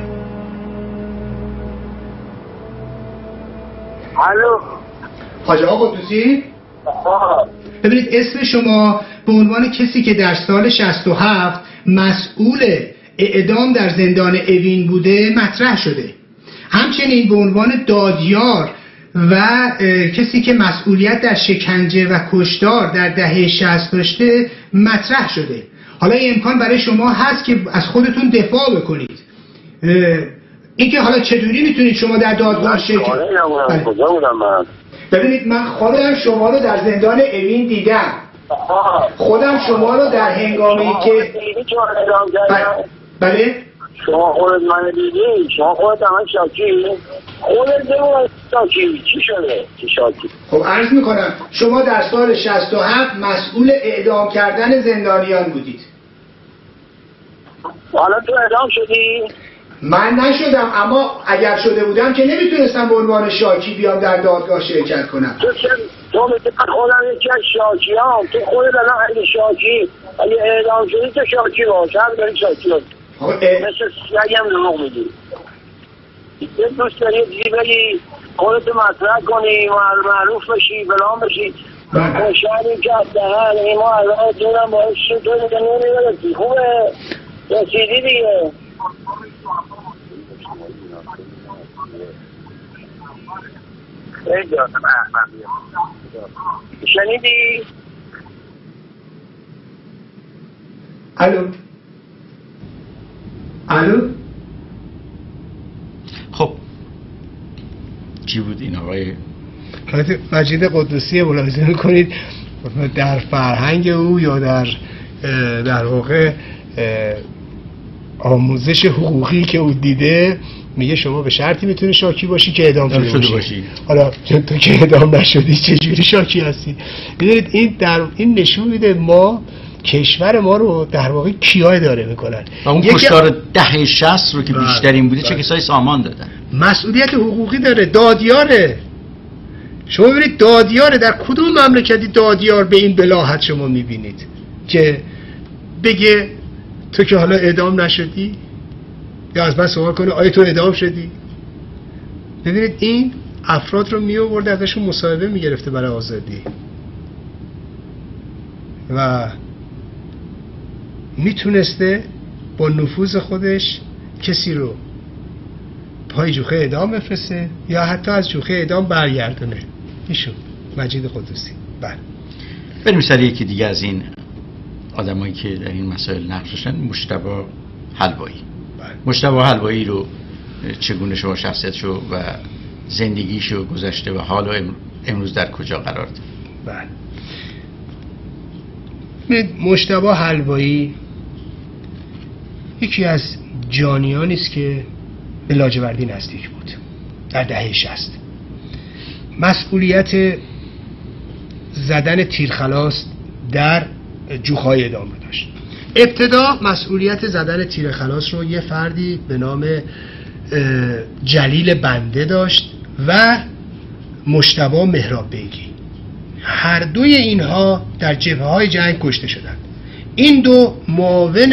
[SPEAKER 3] الو
[SPEAKER 2] حاج آقا قدوسی؟ ببینید اسم شما به عنوان کسی که در سال 67 مسئول اعدام در زندان اوین بوده مطرح شده، همچنین به عنوان دادیار و کسی که مسئولیت در شکنجه و کشتار در دهه 60 داشته مطرح شده. حالا این امکان برای شما هست که از خودتون دفاع بکنید. اینکه حالا چطوری میتونید شما در دادگاه شرکت کنید؟ ببینید من خودم شما رو در زندان اوین دیدم، خودم شما رو در هنگامی که بله
[SPEAKER 3] شما خودت من دیدی، شما خودت هم شاکی، خودت نمون شاکی، چی شده؟ چی شاکی؟
[SPEAKER 2] خب عرض میکنم شما در سال 67 مسئول اعدام کردن زندانیان بودید.
[SPEAKER 3] حالا تو اعدام شدی؟
[SPEAKER 2] من نشدم، اما اگر شده بودم که نمیتونستم به عنوان شاکی بیام در دادگاه شرکت کنم.
[SPEAKER 3] تو میگه خودم یکی از شاکی هم، تو خودت الان اگه شاکی اگه اعدام شدی تو شاکی باش، هم داری شاکی باش. مثل سگم دروغ میگی. یه دوست داری دیگه بگی خودت مطرح کنی معروف بشی فلان بشی خوشحالیم که از دهن این ما الان جونم باید شد تو دیگه نمیدارسی خوبه رسیدی دیگه. خیلی جانم شنیدی؟
[SPEAKER 2] الو الو.
[SPEAKER 1] خب چی بود این آقای
[SPEAKER 2] حضرت مجید قدوسی ملاحظه میکنید در فرهنگ او یا در واقع آموزش حقوقی که او دیده میگه شما به شرطی میتونی شاکی باشی که اعدام شده باشی. حالا تو که اعدام نشدی چجوری شاکی هستی؟ میدونید این نشون میده ما کشور ما رو در واقع کیا اداره میکنن
[SPEAKER 1] و اون کشتار دهه 60 رو که بیشترین بوده چه کسایی سامان دادن.
[SPEAKER 2] مسئولیت حقوقی داره، دادیاره. شما ببینید دادیاره، در کدوم مملکتی دادیار به این بلاحت شما میبینید که بگه تو که حالا اعدام نشدی یا از من سوال کنه آیا تو اعدام شدی؟ ببینید این افراد رو می آورده ازشون مصاحبه میگرفته برای آزادی و میتونسته با نفوذ خودش کسی رو پای جوخه اعدام بفرسته یا حتی از جوخه اعدام برگردونه. ایشون مجید قدوسی. بله
[SPEAKER 1] بریم سر یکی دیگه از این آدمایی که در این مسائل نقش داشتن، مجتبی حلوایی. مجتبی حلوایی رو چگونه شما شخصیتشو و زندگیشو گذشته و حال و امروز در کجا قرار داد؟
[SPEAKER 2] بله مجتبی حلوایی یکی از جانیانی است که به لاجوردی نزدیک بود در دهه 60. مسئولیت زدن تیرخلاص در جوخه‌های اعدام رو داشت. ابتدا مسئولیت زدن تیرخلاص رو یه فردی به نام جلیل بنده داشت و مجتبی مهراب بیگی. هر دوی اینها در جبهه‌های جنگ کشته شدند. این دو معاون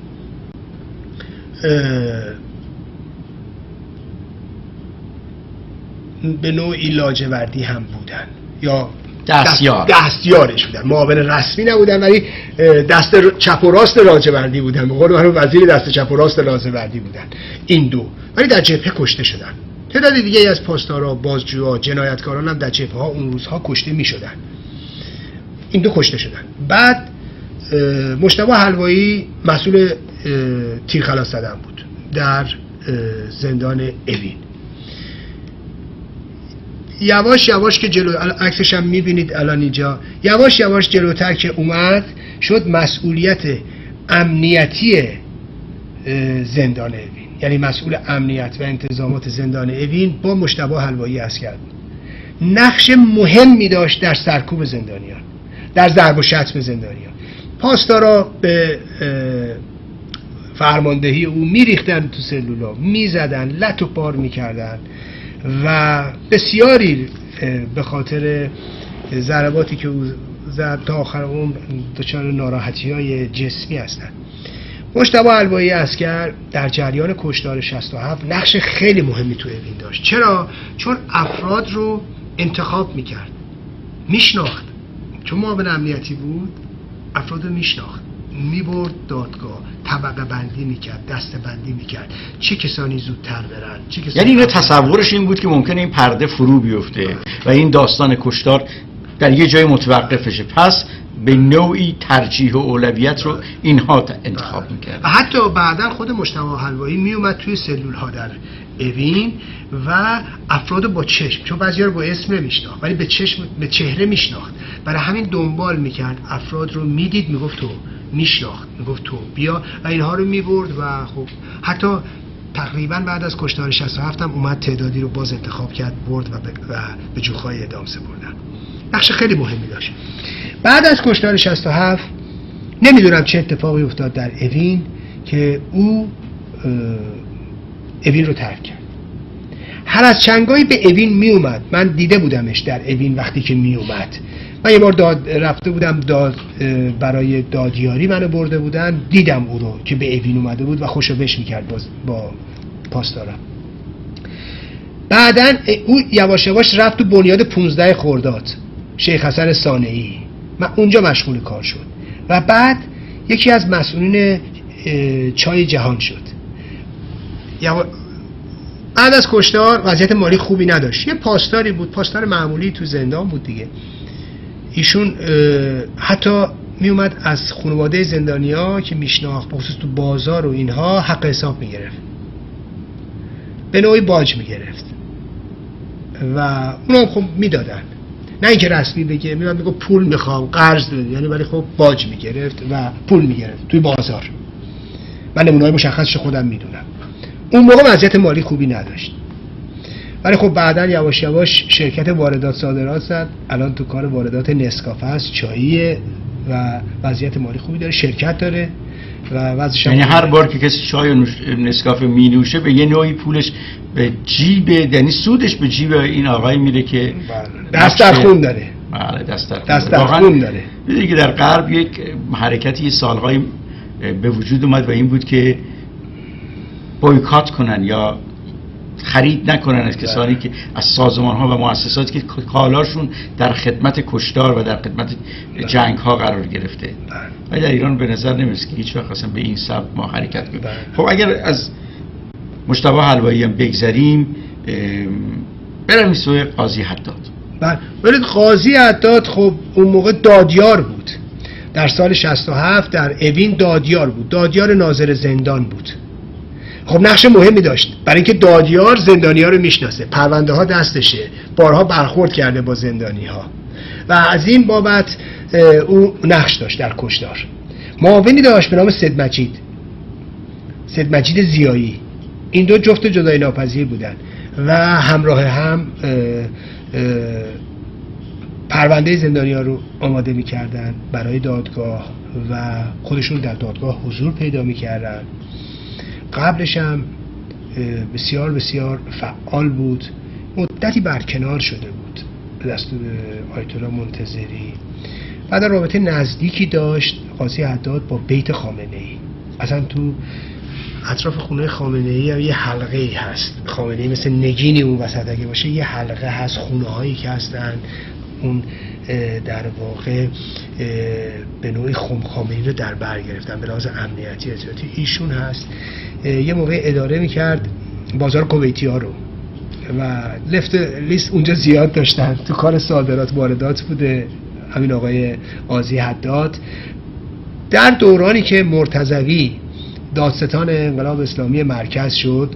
[SPEAKER 2] به نوعی لاجوردی هم بودن یا دستیارش بودن. معاون رسمی نبودن ولی دست چپ و راست لاجوردی بودن. به قول من وزیر دست چپ و راست لاجوردی بودن این دو، ولی در جبهه کشته شدن. تعداد دیگه از پاسدارا، بازجوها، جنایتکاران هم در جبهه ها اون روزها کشته می شدن. این دو کشته شدن. بعد مجتبی حلوایی مسئول تیرخلاص زدن بود در زندان اوین. یواش یواش که جلو عکسش هم میبینید الان اینجا، یواش یواش جلوتر که اومد شد مسئولیت امنیتی زندان اوین، یعنی مسئول امنیت و انتظامات زندان اوین با مجتبی حلوایی عسکر بود. نقش مهمی داشت در سرکوب زندانیان، در ضرب و شتم زندانیان. پاسدارا به فرماندهی او میریختن تو سلولا، میزدن، لط و پار میکردن و بسیاری به خاطر ضرباتی که او زد تا آخر عمر دچار ناراحتی‌های جسمی هستند. مجتبی حلوایی عسکر در جریان کشتار 67 نقش خیلی مهمی تو اوین داشت. چرا؟ چون افراد رو انتخاب میکرد، میشناخت. چون معاون امنیتی بود افراد رو میشناخت، میبرد دادگاه، طبقه بندی میکرد، دسته بندی میکرد، چه کسانی زودتر برن، چه کسانی.
[SPEAKER 1] یعنی اینو تصورش این بود که ممکنه این پرده فرو بیفته و این داستان کشتار در یه جای متوقف بشه، پس به نوعی ترجیح و اولویت رو اینها انتخاب میکرد.
[SPEAKER 2] و حتی بعدا خود مجتبی حلوایی میومد توی سلول ها در اوین و افراد با چشم، چون بعضیا رو با اسم نمیشناخت ولی به چهره میشناخت، برای همین دنبال میکرد، افراد رو میدید میگفت تو، میشناخت میگفت تو بیا و اینها رو میبرد. و خب حتی تقریبا بعد از کشتار 67 هم اومد تعدادی رو باز انتخاب کرد برد و به جوخه‌های اعدام سپردن. نقش خیلی مهمی داشت. بعد از کشتار 67 نمیدونم چه اتفاقی افتاد در اوین که او اوین رو ترک کرد. هر از چنگایی به اوین می اومد. من دیده بودمش در اوین وقتی که می اومد. من یه بار رفته بودم برای دادیاری منو برده بودن، دیدم او رو که به اوین اومده بود و خوشو بش میکرد با پاسدارا. بعدن او یواش یواش رفت تو بنیاد 15 خرداد شیخ حسن صانعی، من اونجا مشغول کار شد و بعد یکی از مسئولین چای جهان شد. بعد از کشتار وضعیت مالی خوبی نداشت، یه پاسداری بود، پاسدار معمولی تو زندان بود دیگه. ایشون حتی می اومد از خانواده زندانیا که میشناخت بخصوص تو بازار و اینها حق حساب میگرفت، به نوعی باج میگرفت و اونا خب میدادن، نه اینکه رسمی بگه، میگم پول میخوام قرض بده، یعنی ولی خب باج میگرفت و پول میگرفت توی بازار. من نمونه‌های مشخصش خودم میدونم. اون موقع وضعیت مالی خوبی نداشت، ولی خب بعداً یواش یواش شرکت واردات صادرات زد، الان تو کار واردات نسکافه است، چاییه و وضعیت مالی خوبی داره، شرکت داره و وضعش
[SPEAKER 1] یعنی هر بار که کسی چای و نسکافه می نوشه به یه نوعی پولش به جیب، یعنی سودش به جیب این آقای میره که
[SPEAKER 2] دست در خون داره.
[SPEAKER 1] بله
[SPEAKER 2] دست در خون داره.
[SPEAKER 1] دیگه در غرب یک حرکتی سالهای به وجود اومد و این بود که بایکات کنن یا خرید نکنن از کسانی که از سازمان‌ها و مؤسساتی که کالاشون در خدمت کشتار و در خدمت جنگ‌ها قرار گرفته. و در ایران به نظر نمی‌رسه که هیچ وقت اصلا به این سبک ما حرکت کنیم. خب اگر از مجتبی حلوایی هم بگذریم، بریم سوی قاضی حداد.
[SPEAKER 2] بله، قاضی حداد خب اون موقع دادیار بود. در سال 67 در اوین دادیار بود، دادیار ناظر زندان بود. خب نقش مهمی داشت برای اینکه دادیار زندانی‌ها رو میشناسه، پرونده ها دستشه، بارها برخورد کرده با زندانی‌ها و از این بابت او نقش داشت در کشتار. معاونی داشت به نام سید مجید زیایی. این دو جفت جدای ناپذیر بودن و همراه هم پرونده زندانی‌ها رو آماده می‌کردن برای دادگاه و خودشون در دادگاه حضور پیدا می‌کردن. قبلش هم بسیار بسیار فعال بود، مدتی برکنار شده بود به دستور آیت الله منتظری. بعد رابطه نزدیکی داشت قاضی حداد با بیت خامنه‌ای. اصلا تو اطراف خونه خامنه‌ای هم یه حلقه ای هست، خامنه‌ای مثل نگینی اون وسط اگه باشه یه حلقه هست، خونه هایی که هستن اون در واقع به نوعی خامنه‌ای رو در بر گرفتن به لحاظ امنیتی اطلاعاتی. ایشون هست یه موقع اداره میکرد بازار کویتی ها رو و لیست اونجا زیاد داشتن، تو کار صادرات واردات بوده همین آقای قاضی حداد. در دورانی که مرتضوی دادستان انقلاب اسلامی مرکز شد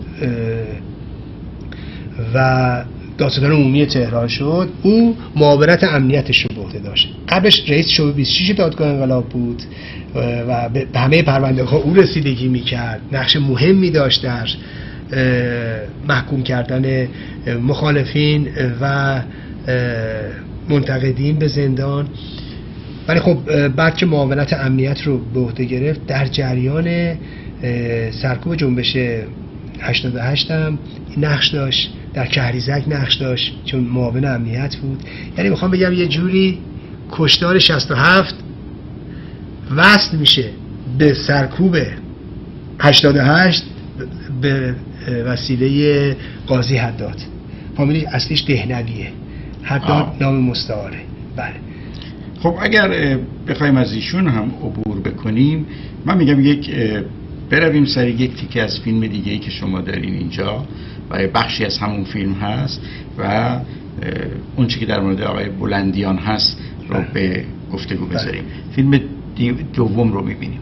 [SPEAKER 2] و دادستان عمومی تهران شد، او معاونت امنیتش رو به عهده داشت. قبلش رئیس شعبه 26 دادگاه انقلاب بود و به همه پرونده ها او رسیدگی میکرد، نقش مهمی داشت در محکوم کردن مخالفین و منتقدین به زندان. ولی خب بعد که معاونت امنیت رو به عهده گرفت در جریان سرکوب جنبش 88 هم نقش داشت، در کهریزک نقش داشت چون معاون امنیت بود. یعنی میخوام بگم یه جوری کشتار 67 وصل میشه به سرکوب 88 به وسیله قاضی حداد. فامیلی اصلیش دهنویه، حداد نام مستعاره. بله.
[SPEAKER 1] خب اگر بخوایم از ایشون هم عبور بکنیم، من میگم برویم سر یک تیکه از فیلم دیگه‌ای که شما دارین اینجا و بخشی از همون فیلم هست و اون چیزی که در مورد آقای بلندیان هست رو به گفتگو بذاریم. فیلم دوم رو میبینیم.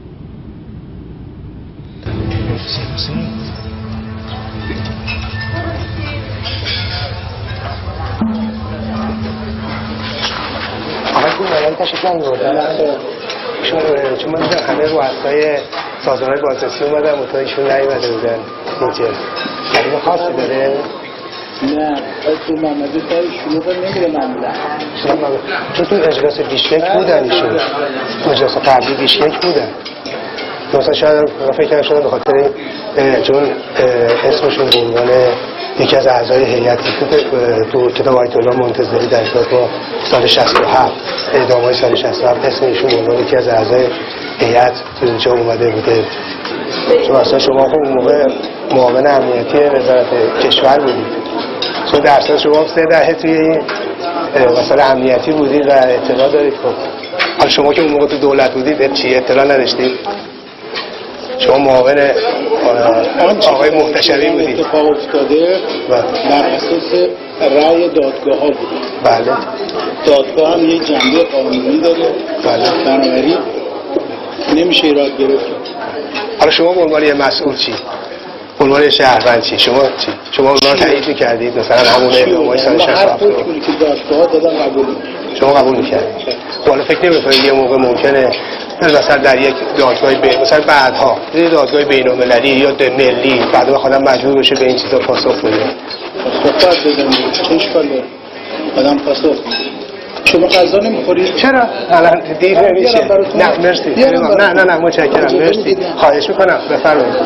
[SPEAKER 2] چون من همه رؤسای سازمان‌های بازرسی اومدن و ایشون نیومده بودن اینجا. دلیل خاصی داره؟
[SPEAKER 4] نه، تو محمدی کاری شلوغ نمیره معمولا.
[SPEAKER 2] چون تو اجلاس بیشکک بودن ایشون، اجلاس قبلی بیشکک بودن. مثلا شاید فکر کردم به خاطر چون اسمشون به عنوان یکی از اعضای هیئتی تو کتاب آیت الله منتظری در ارتباط با سال 67 اعدام‌های سال 67 اسم ایشون به عنوان یکی از اعضای هیئت تو اینجا اومده بوده. چون اصلا شما خب اون موقع معاون امنیتی وزارت کشور بودید، چون درصد شما 3 دهه توی این مسائل امنیتی بودید و اطلاع دارید. خب حالا شما که اون موقع تو دولت بودید چی اطلاع نداشتید؟ شما معاون آقای محتشمی بودید.
[SPEAKER 4] اتفاق افتاده بر اساس رأی دادگاه ها بود.
[SPEAKER 2] بله.
[SPEAKER 4] دادگاه هم یک جنبه قانونی داره.
[SPEAKER 2] بله.
[SPEAKER 4] بنابراین نمیشه ایراد گرفت.
[SPEAKER 2] حالا شما به عنوان مسئول چی؟ به عنوان شهروند چی؟ شما چی؟ شما اونا تایید می‌کردید مثلا همون اعدام‌های سال 67
[SPEAKER 4] رو که دادگاه دادن قبول می‌کردید.
[SPEAKER 2] شما قبول می‌کردید. حالا فکر نمی‌کنید یه موقع ممکنه مثلا در یک دادگاه مثلا بعدها یه دادگاه بین‌المللی یا ملی بعد خودم مجبور بشه به این چیزا پاسخ بده؟
[SPEAKER 4] پاسخ بدم چه اشکال داره؟ آدم پاسخ شما غذا نمی‌خورید؟
[SPEAKER 2] چرا؟ الان دیر نمیشه. نه مرسی. نه متشکرم. مرسی. خواهش می‌کنم بفرمایید.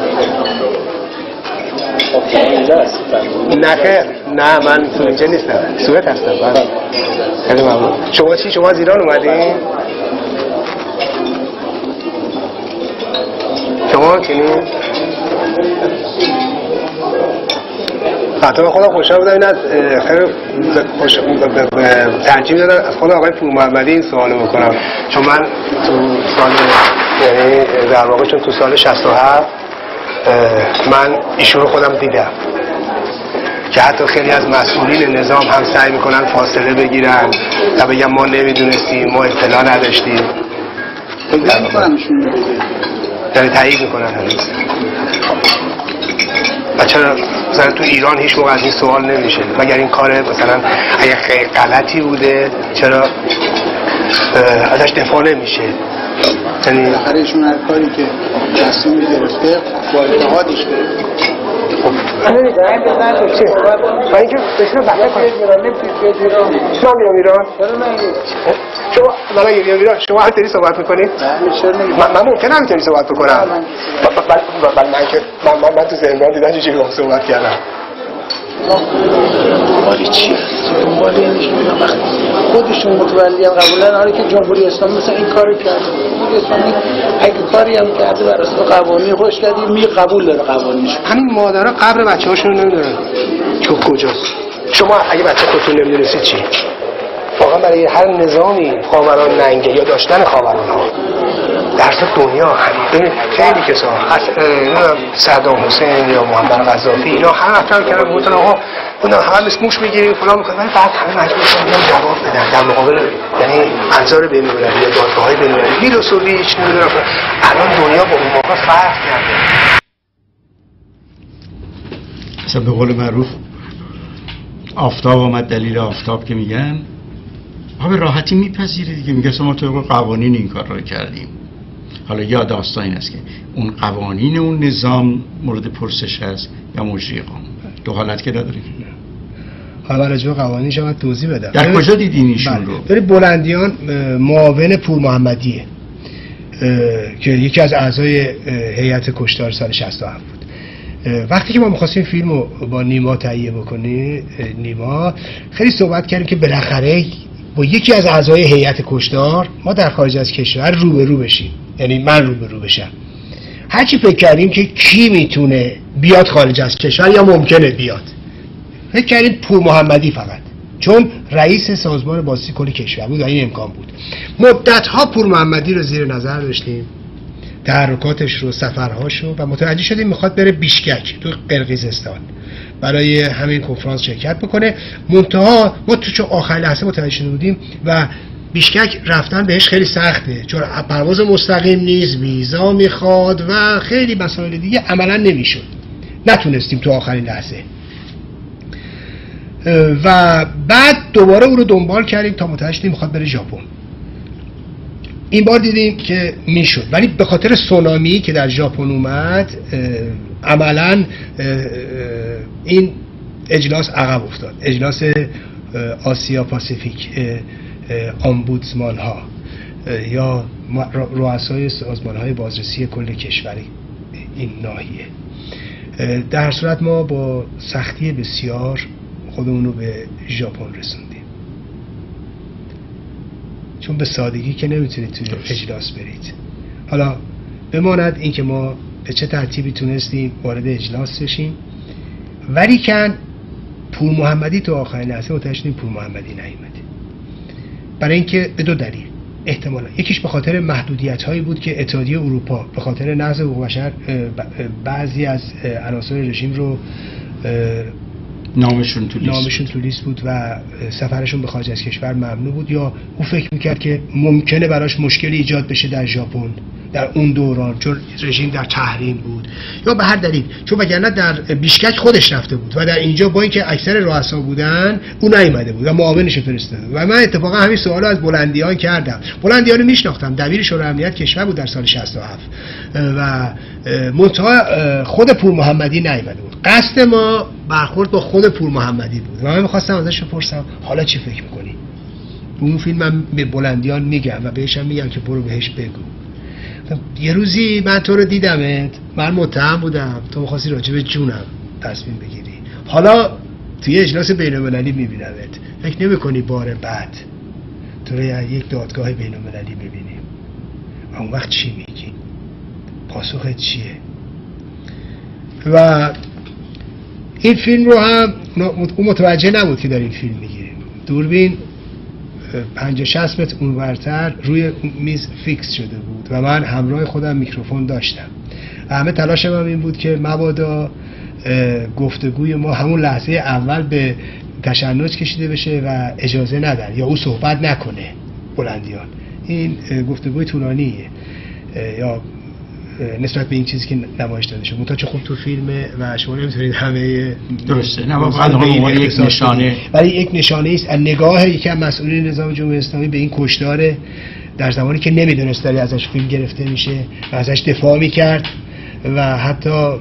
[SPEAKER 2] نه خیر، نه من تو اینجا نیستم، سوئد هستم. خیلی ممنون. شما چی؟ شما از ایران اومدین؟ شما کنی؟ حتی من خودم خوشحال بودم این از خیلی ترجیح دادم از خود آقای پور محمدی این سوالو بکنم، چون من تو سال یعنی در واقع چون تو سال 67 من ایشون رو خودم دیدم که حتی خیلی از مسئولین نظام هم سعی میکنن فاصله بگیرن و بگن ما نمیدونستیم، ما اطلاع نداشتیم. یعنی تایید میکنن هنوز. و چرا مثلا تو ایران هیچ موقع از این سوال نمیشه مگر این کار مثلا اگه خیلی غلطی بوده چرا ازش دفاع نمیشه؟
[SPEAKER 4] یعنی آخرشون هر کاری که تصمیم گرفته با اتحادش گرفته.
[SPEAKER 2] خب نمیدونم بزن چی؟ با اینکه بشنو بحثه کنم من میام ایران؟ شما من میام ایران؟ شما هم تری صحبت میکنید؟ من ممکن نمیتونی صحبت بکنم. من تو زندان دیدم چه جوری صحبت کردم.
[SPEAKER 4] دنبالی چی هست؟ دنبالی نمیدونم وقتی خودشون متولی هم قبولن. حالا که جمهوری اسلامی مثلا این کارو کرده، جمهوری اسلامی اگه کاری هم کرده بر اساس قوانین خوش کرده قبول داره قوانینش.
[SPEAKER 2] همین مادرها قبر بچه‌هاشون رو نمیدونن که کجاست. شما اگه بچه خودتون نمیدونستید چی؟ واقعا برای هر نظامی خاوران ننگه یا داشتن خاوران ها در دنیا همین خیلی کسا صدام حسین یا محمد قذافی اینا هر هفته کردن گفتن آقا اونا همه مثل موش میگیریم فلان میکنن، ولی بعد همه مجبور شدن جواب بدن در مقابل یعنی انظار بین‌المللی یا دادگاه‌های بین‌المللی میلوسوویچ نمیدونم. الان دنیا با اون موقع فرق کرده.
[SPEAKER 1] اصلا به قول معروف آفتاب آمد دلیل آفتاب که میگن به راحتی میپذیره دیگه، میگه ما طبق قوانین این کار رو کردیم. حالا یا داستان این است که اون قوانین اون نظام مورد پرسش هست یا مجری قانون، دو حالت که نداریم.
[SPEAKER 2] حالا راجع به قوانین شما توضیح بدم.
[SPEAKER 1] در کجا دیدین ایشون رو؟
[SPEAKER 2] در بلندیان معاون پور محمدیه که یکی از اعضای هیئت کشتار سال 67 بود. وقتی که ما می‌خواستیم فیلم رو با نیما تهیه بکنیم، نیما خیلی صحبت کردیم که بالاخره با یکی از اعضای هیئت کشتار ما در خارج از کشور روبرو بشیم، یعنی من روبرو بشم. هرچی فکر کردیم که کی میتونه بیاد خارج از کشور یا ممکنه بیاد، فکر کردیم پور محمدی فقط، چون رئیس سازمان بازرسی کل کشور بود و این امکان بود. مدت‌ها پور محمدی رو زیر نظر داشتیم، تحرکاتش رو، سفرهاش رو، و متوجه شدیم میخواد بره بیشکک تو قرقیزستان برای همین کنفرانس شرکت بکنه. منتها ما تو چون آخر لحظه متوجه شده بودیم و بیشکک رفتن بهش خیلی سخته، چون پرواز مستقیم نیست، ویزا میخواد و خیلی مسائل دیگه، عملا نمیشد، نتونستیم تو آخرین لحظه. و بعد دوباره او رو دنبال کردیم تا متوجه شدیم میخواد بره ژاپن. این بار دیدیم که میشد، ولی به خاطر سونامی که در ژاپن اومد عملا این اجلاس عقب افتاد. اجلاس آسیا پاسیفیک آمبودسمان ها یا رؤسای سازمان های بازرسی کل کشور این ناحیه در هر صورت ما با سختی بسیار خودمون رو به ژاپن رسوندیم، چون به سادگی که نمیتونید توی اجلاس برید. حالا بماند این که ما به چه ترتیبی تونستیم وارد اجلاس بشیم، ولیکن پور محمدی تو آخرین لحظه متوجه شدیم پور محمدی نیامده. برای اینکه به دو دلیل احتمالا، یکیش به خاطر محدودیت هایی بود که اتحادیه اروپا به خاطر نقض حقوق بشر بعضی از عناصر رژیم رو
[SPEAKER 1] نامشون تو
[SPEAKER 2] لیست بود و سفرشون به خارج از کشور ممنوع بود، یا او فکر میکرد که ممکنه براش مشکلی ایجاد بشه در ژاپن در اون دوران چون رژیم در تحریم بود، یا به هر دلیل، چون وگرنه در بیشکک خودش رفته بود و در اینجا با اینکه اکثر رؤسا بودن او نیامده بود و معاونش فرستاده. و من اتفاقا همین سوالو از بلندیان کردم. بلندیان رو میشناختم، دبیر شورای امنیت کشور بود در سال 67 و منتها خود پور محمدی نیامده بود. قصد ما برخورد با خود پور محمدی بود و من می‌خواستم ازش بپرسم حالا چی فکر می‌کنی؟ اون فیلم من به بلندیان میگم و بهشم میگم که برو بهش بگو. یه روزی من تو رو دیدمت، من متهم بودم، تو می‌خواستی راجع به جونم تصمیم بگیری، حالا توی اجلاس بین‌المللی می‌بینمت، فکر نمی‌کنی بار بعد تو رو یک دادگاه بین‌المللی ببینیم؟ اون وقت چی میگی؟ پاسخت چیه؟ و این فیلم رو هم اون متوجه نبود که در این فیلم میگیریم. دوربین 50-60 متر اونورتر روی میز فیکس شده بود و من همراه خودم میکروفون داشتم. همه تلاشم هم این بود که مبادا گفتگوی ما همون لحظه اول به تشنج کشیده بشه و اجازه ندن یا او صحبت نکنه. بلندیان این گفتگوی طولانیه یا نسبت به این چیزی که نمایش داده شد، منتها چه خوب تو فیلمه و شما نمیتونید همه
[SPEAKER 1] درسته نه واقعا یک نشانه،
[SPEAKER 2] ولی یک نشانه است از نگاه یکی از مسئولین نظام جمهوری اسلامی به این کشتار در زمانی که نمیدونست داره ازش فیلم گرفته میشه و ازش دفاع میکرد و حتی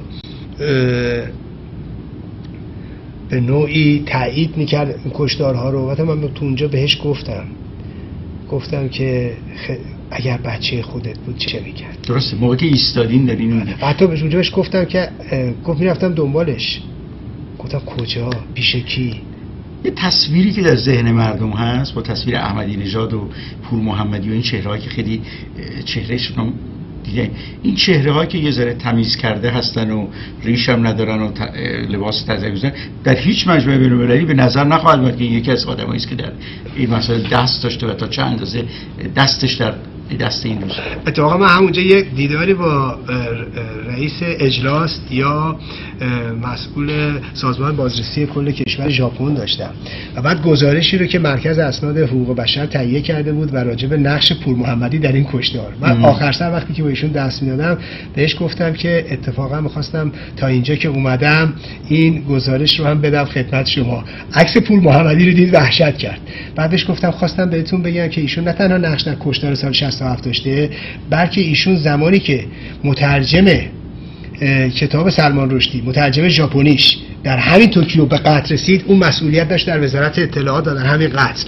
[SPEAKER 2] به نوعی تایید میکرد این کشتارها رو. و من تو اونجا بهش گفتم که اگر بچه خودت بود چه میکرد؟
[SPEAKER 1] درسته موقعی که ایستادین دارین
[SPEAKER 2] حتی اونجا بهش گفتم که گفت میرفتم دنبالش. گفتم کجا؟ پیش کی؟
[SPEAKER 1] یه تصویری که در ذهن مردم هست با تصویر احمدی نژاد و پور محمدی و این چهرهایی که خیلی چهرهشون دیگه، این چهره‌هایی که یه ذره تمیز کرده هستن و ریش هم ندارن و لباس تازه گذارن، در هیچ مجمع بین‌المللی به نظر نخواهد اومد که یکی از آدمایی است که در این مسئله دست داشته و تا چه اندازه دستش در دست این روز.
[SPEAKER 2] اتفاقا من همونجا یک دیداری با رئیس اجلاس یا مسئول سازمان بازرسی کل کشور ژاپن داشتم و بعد گزارشی رو که مرکز اسناد حقوق بشر تهیه کرده بود و راجع به نقش پور محمدی در این کشتار، من آخر سر وقتی که با ایشون دست میدادم بهش گفتم که اتفاقا می‌خواستم تا اینجا که اومدم این گزارش رو هم بدم خدمت شما. عکس پور محمدی رو دید وحشت کرد. بعدش گفتم خواستم بهتون بگم که ایشون نه تنها نقش در کشتار سال 67 داشته، بلکه ایشون زمانی که مترجم کتاب سلمان رشدی، مترجم ژاپنیش در همین توکیو به قتل رسید، اون مسئولیت داشت در وزارت اطلاعات در همین قتل.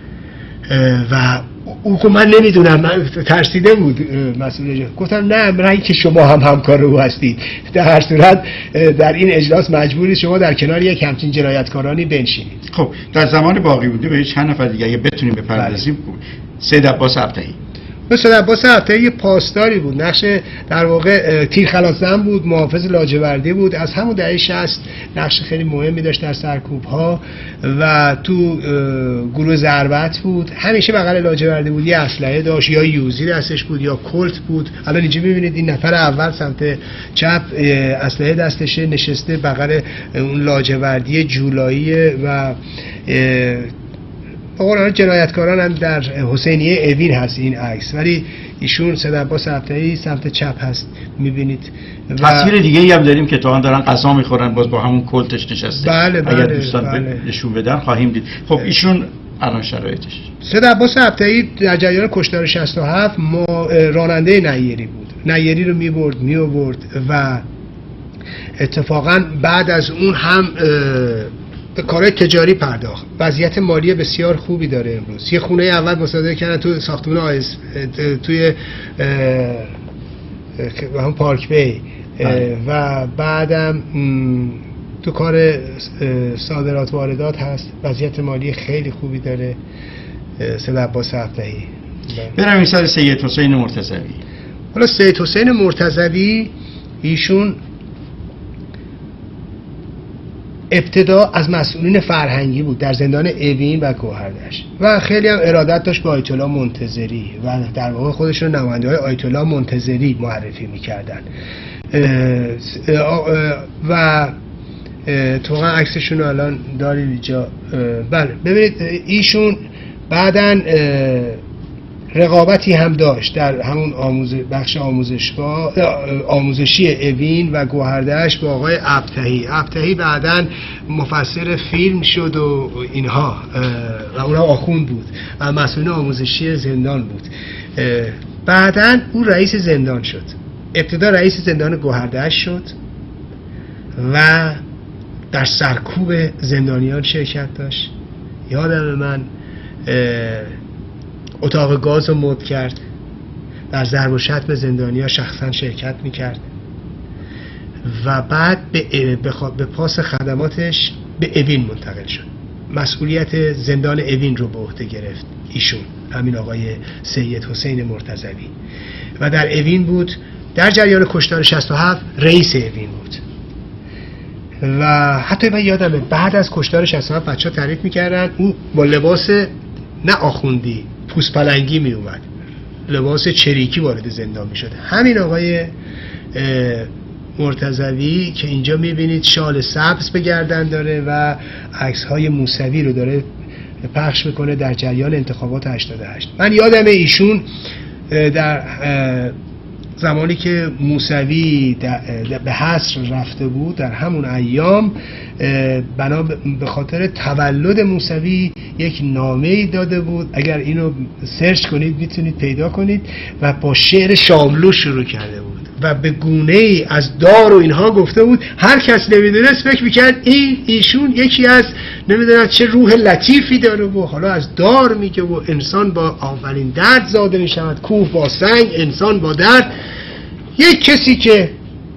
[SPEAKER 2] و او که من نمیدونم، من ترسیده بود مسئول. گفتم نه من که شما هم همکار او هستید، در هر صورت در این اجلاس مجبورید شما در کنار یک همچین جنایتکارانی بنشینید.
[SPEAKER 1] خب در زمان باقی بوده به چند نفر دیگه اگه بتونیم بپردازیم. سید عباس ابطحی.
[SPEAKER 2] سید عباس ابطحی یه پاسداری بود، نقش در واقع تیرخلاص‌زن بود، محافظ لاجوردی بود، از همون دهه 60 نقش خیلی مهمی داشت در سرکوب‌ها و تو گروه ضربت بود. همیشه بغل لاجوردی بود، یه اسلحه داشت، یا یوزی دستش بود یا کلت بود. الان اینجا می‌بینید این نفر اول سمت چپ اسلحه دستشه، نشسته بغل اون لاجوردی جولایی و آقا جنایتکاران هم در حسینیه اوین هست این عکس، ولی ایشون سید عباس ابطحی سمت چپ هست میبینید.
[SPEAKER 1] تصویر دیگه ای هم داریم که تا دارن غذا میخورن باز با همون کلتش نشسته.
[SPEAKER 2] بله
[SPEAKER 1] اگر دوستان نشون بدن خواهیم دید. خب ایشون الان شرایطش.
[SPEAKER 2] سید عباس ابطحی در جریان کشتار 67 راننده نیری بود. نیری رو میبرد و اتفاقا بعد از اون هم به کارهای تجاری پرداخت. وضعیت مالی بسیار خوبی داره امروز. یه خونه اول مصادره کردن تو ساختمان توی همون پارک بی و بعدم تو کار صادرات واردات هست، وضعیت مالی خیلی خوبی داره. سید عباس ابطحی.
[SPEAKER 1] برم مثال سید حسین مرتضوی.
[SPEAKER 2] حالا سید حسین مرتضوی ایشون ابتدا از مسئولین فرهنگی بود در زندان اوین و گوهردشت و خیلی هم ارادت داشت به آیت الله منتظری و در واقع خودشون نماینده‌های آیت الله منتظری معرفی می‌کردن و تو واقعا عکسشون الان دارید اینجا. بله ببینید ایشون بعدن رقابتی هم داشت در همون بخش آموزشی اوین و گوهردشت با آقای ابطحی. ابطحی بعدن مفسر فیلم شد و اینها و اونها آخوند بود و مسئول آموزشی زندان بود. بعدن او رئیس زندان شد. ابتدا رئیس زندان گوهردشت شد و در سرکوب زندانیان شرکت داشت. یادم من اتاق گاز رو مد کرد، در ضرب و شتم زندانی‌ها شخصا شرکت میکرد و بعد به پاس خدماتش به اوین منتقل شد. مسئولیت زندان اوین رو به عهده گرفت ایشون، همین آقای سید حسین مرتضوی، و در اوین بود. در جریان کشتار 67 رئیس اوین بود و حتی من یادمه بعد از کشتار 67 بچه‌ها تعریف میکردن او با لباس نه آخوندی، پوست پلنگی می اومد، لباس چریکی وارد زندان می شد. همین آقای مرتضوی که اینجا می بینید شال سبز به گردن داره و عکس های موسوی رو داره پخش میکنه در جریان انتخابات 88. من یادم ایشون در زمانی که موسوی به حصر رفته بود در همون ایام به خاطر تولد موسوی یک نامه‌ای داده بود، اگر اینو سرچ کنید میتونید پیدا کنید، و با شعر شاملو شروع کرده بود و به گونه‌ای از دار و اینها گفته بود. هر کس نمیدونست فکر میکرد ایشون یکی از نمیدونم چه روح لطیفی داره و حالا از دار میگه و انسان با اولین درد زاده میشود، کوه با سنگ، انسان با درد. یک کسی که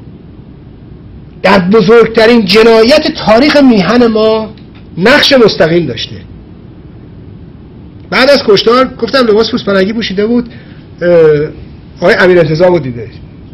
[SPEAKER 2] در بزرگترین جنایت تاریخ میهن ما نقش مستقیم داشته. بعد از کشتار گفتم لباس پوست پلنگی پوشیده بود، آقای امیرانتظام رو دیده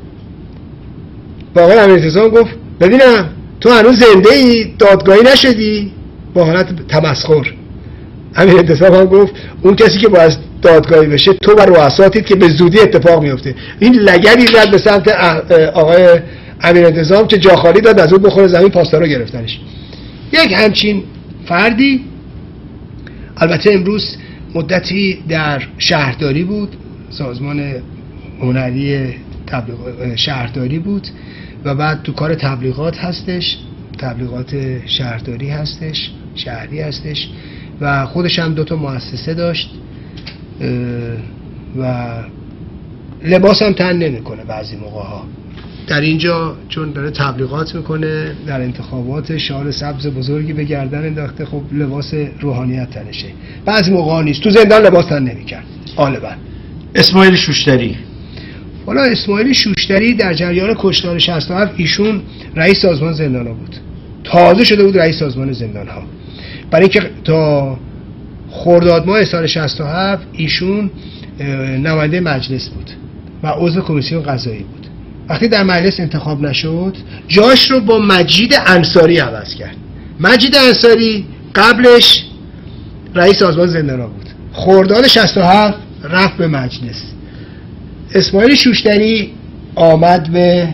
[SPEAKER 2] با آقای امیرانتظام گفت ببینم تو هنوز زنده ای، دادگاهی نشدی، با حالت تمسخر. امیرانتظام هم گفت اون کسی که باید دادگاهی بشه تو و رؤساتید که به زودی اتفاق میفته. این لگدی زد به سمت آقای امیرانتظام که جا خالی داد از اون بخوره زمین، پاسدارا گرفتنش. یک همچین فردی البته امروز مدتی در شهرداری بود، سازمان هنری شهرداری بود و بعد تو کار تبلیغات هستش، تبلیغات شهرداری هستش، شهری هستش و خودش هم 2 مؤسسه داشت و لباس هم تن نمیکنه بعضی موقع ها. در اینجا چون داره تبلیغات میکنه در انتخابات شال سبز بزرگی به گردن انداخته، خب لباس روحانیت تنشه. بعضی موقع ها نیست، تو زندان لباس تن نمیکرد غالبا.
[SPEAKER 1] اسماعیل شوشتری.
[SPEAKER 2] حالا اسماعیل شوشتری در جریان کشتار 67 ایشون رئیس سازمان زندان ها بود، تازه شده بود رئیس سازمان زندان ها، برای اینکه تا خرداد ماه سال 67 ایشون نماینده مجلس بود و عضو کمیسیون قضایی بود. وقتی در مجلس انتخاب نشد جاش رو با مجید انصاری عوض کرد. مجید انصاری قبلش رئیس سازمان زندان ها بود، خرداد 67 رفت به مجلس. اسماعیل شوشتری آمد به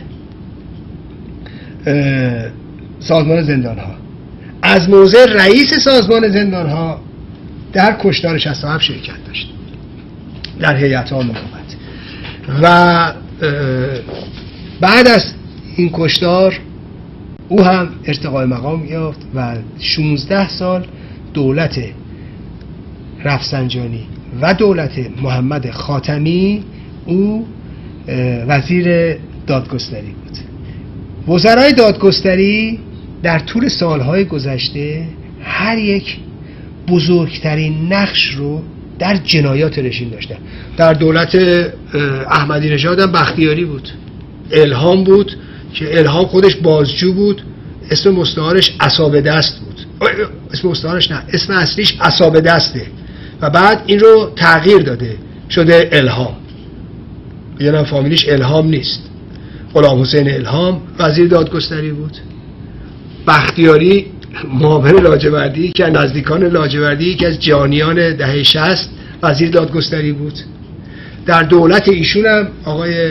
[SPEAKER 2] سازمان زندان ها، از موضع رئیس سازمان زندان ها در کشتار 67 شرکت داشت در هیئت عامه و بعد از این کشتار او هم ارتقای مقام یافت و 16 سال دولت رفسنجانی و دولت محمد خاتمی او وزیر دادگستری بود. وزرای دادگستری در طول سالهای گذشته هر یک بزرگترین نقش رو در جنایات رژیم داشتن. در دولت احمدی نژاد هم بختیاری بود، الهام بود که الهام خودش بازجو بود، اسم مستعارش عصابه دست بود. اسم مستعارش نه، اسم اصلیش عصابه دسته و بعد این رو تغییر داده شده الهام. یعنی فامیلیش الهام نیست. غلام حسین الهام وزیر دادگستری بود. بختیاری معاون لاجوردی که نزدیکان لاجوردی که از جانیان دهه 60 وزیر دادگستری بود. در دولت ایشون هم آقای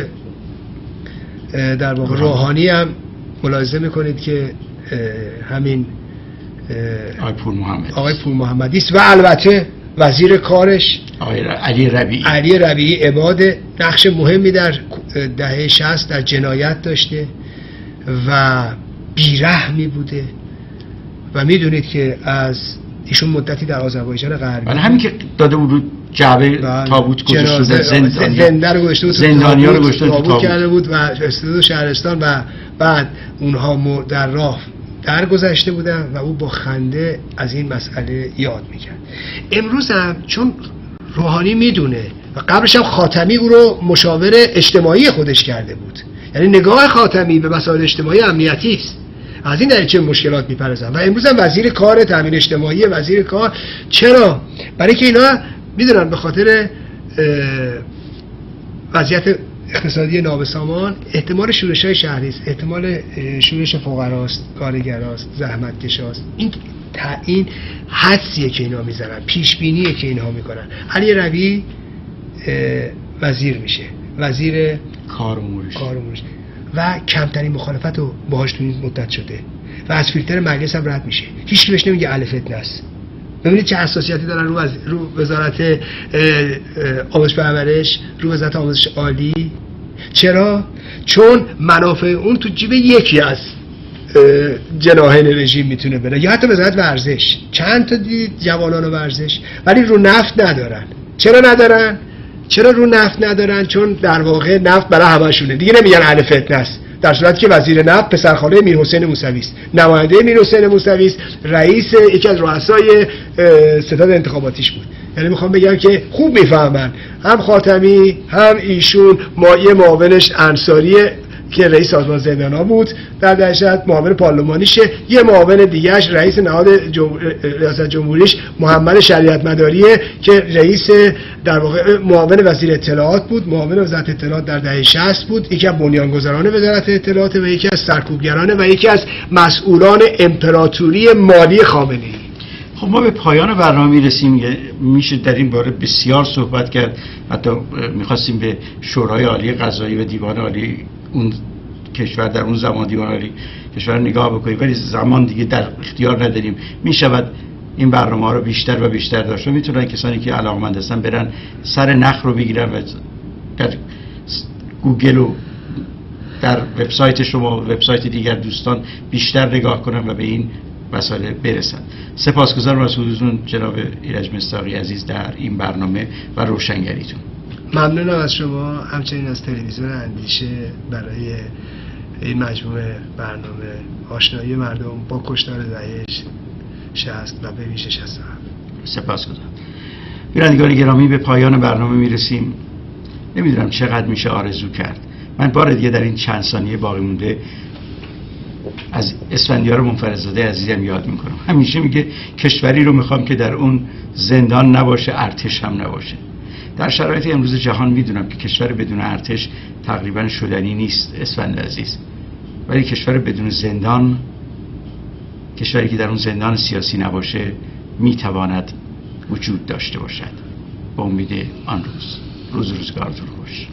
[SPEAKER 2] در واقع روحانی هم ملاحظه میکنید که همین آقای پور محمدی است و البته وزیر کارش
[SPEAKER 1] آقای علی
[SPEAKER 2] ربیعی عباد نقش مهمی در دهه 60 در جنایت داشته و بیرحمی بوده و میدونید که از ایشون مدتی در آذربایجان غربی
[SPEAKER 1] همین که داده بود جعبه تابوت گذاشته
[SPEAKER 2] زنده رو گذاشته بود،
[SPEAKER 1] زندانیا رو گذاشته بود،
[SPEAKER 2] تابوت کرده بود و استاد شهرستان و بعد اونها در راه درگذشته بودن و او با خنده از این مسئله یاد میکرد. امروز هم چون روحانی میدونه و قبلش هم خاتمی او رو مشاور اجتماعی خودش کرده بود، یعنی نگاه خاتمی به مسائل اجتماعی امنیتی است، از این در چه مشکلات میپرزن و امروز هم وزیر کار تامین اجتماعی وزیر کار. چرا؟ برای که اینا میدونن به خاطر وضعیت اقتصادی نابسامان احتمال شورش‌های شهری است، احتمال شورش فقراست، کارگراست، زحمتکشاست. این حدسیه که اینا میزنن، پیش بینیه که اینها میکنن. علی ربیعی وزیر میشه، وزیر
[SPEAKER 1] کار امور
[SPEAKER 2] و کمترین مخالفت رو باهاش تو این مدت شده و از فیلتر مجلس هم رد میشه. هیچ کی بهش نمیگه اهل فتنه است. ببینید چه حساسیتی دارن رو وزارت آموزش و پرورش، رو وزارت آموزش عالی. چرا؟ چون منافع اون تو جیب یکی از جناحین رژیم میتونه بره، یا حتی وزارت ورزش. چند تا دید جوانان ورزش، ولی رو نفت ندارن. چرا ندارن؟ چرا رو نفت ندارن؟ چون در واقع نفت برای همشونه دیگه، نمیگن اهل فتنه است، در صورتی که وزیر نفت پسرخاله میرحسین موسوی است، نماینده میرحسین موسوی است، رئیس یکی از رؤسای ستاد انتخاباتیش بود. یعنی میخوام بگم که خوب میفهمن هم خاتمی هم ایشون یه معاونش انصاریه که رئیس سازمان زندان‌ها بود در دهشت، معاون پارلمانیشه، یه معاون دیگه‌اش رئیس نهاد ریاست جمهوریش محمد شریعت مداریه که رئیس در واقع معاون وزیر اطلاعات بود، معاون وزارت اطلاعات در دهه 60 بود، یکی از بنیانگذاران وزارت اطلاعات و یکی از سرکوبگران و یکی از مسئولان امپراتوری مالی خامنه‌ای.
[SPEAKER 1] خب ما به پایان برنامه میرسیم. میشه در این باره بسیار صحبت کرد، حتی میخواستیم به شورای عالی قضایی و دیوان عالی اون کشور در اون زمان، دیوان عالی کشور نگاه بکنیم، ولی زمان دیگه در اختیار نداریم. میشود این برنامه ها رو بیشتر و بیشتر داشت و میتونن کسانی که علاقمند هستن برن سر نخ رو بگیرن و در گوگل و در وبسایت شما و وبسایت دیگر دوستان بیشتر نگاه کنن و به این مسئله برسن. سپاسگزارم از حضورتون جناب ایرج مصداقی عزیز در این برنامه و روشنگریتون.
[SPEAKER 2] ممنونم از شما، همچنین از تلویزیون اندیشه برای این مجموعه برنامه آشنایی مردم با کشتار دهه 60 و به ویژه 67.
[SPEAKER 1] سپاسگزارم. بینندگان گرامی به پایان برنامه میرسیم. نمیدونم چقدر میشه آرزو کرد. من بار دیگه در این چند ثانیه باقی مونده از اسفندیار منفردزاده عزیزم یاد میکنم. همیشه میگه کشوری رو میخوام که در اون زندان نباشه، ارتش هم نباشه. در شرایط امروز جهان میدونم که کشور بدون ارتش تقریبا شدنی نیست اسفند عزیز، ولی کشور بدون زندان، کشوری که در اون زندان سیاسی نباشه، میتواند وجود داشته باشد. با امید آن روزگارتون خوش.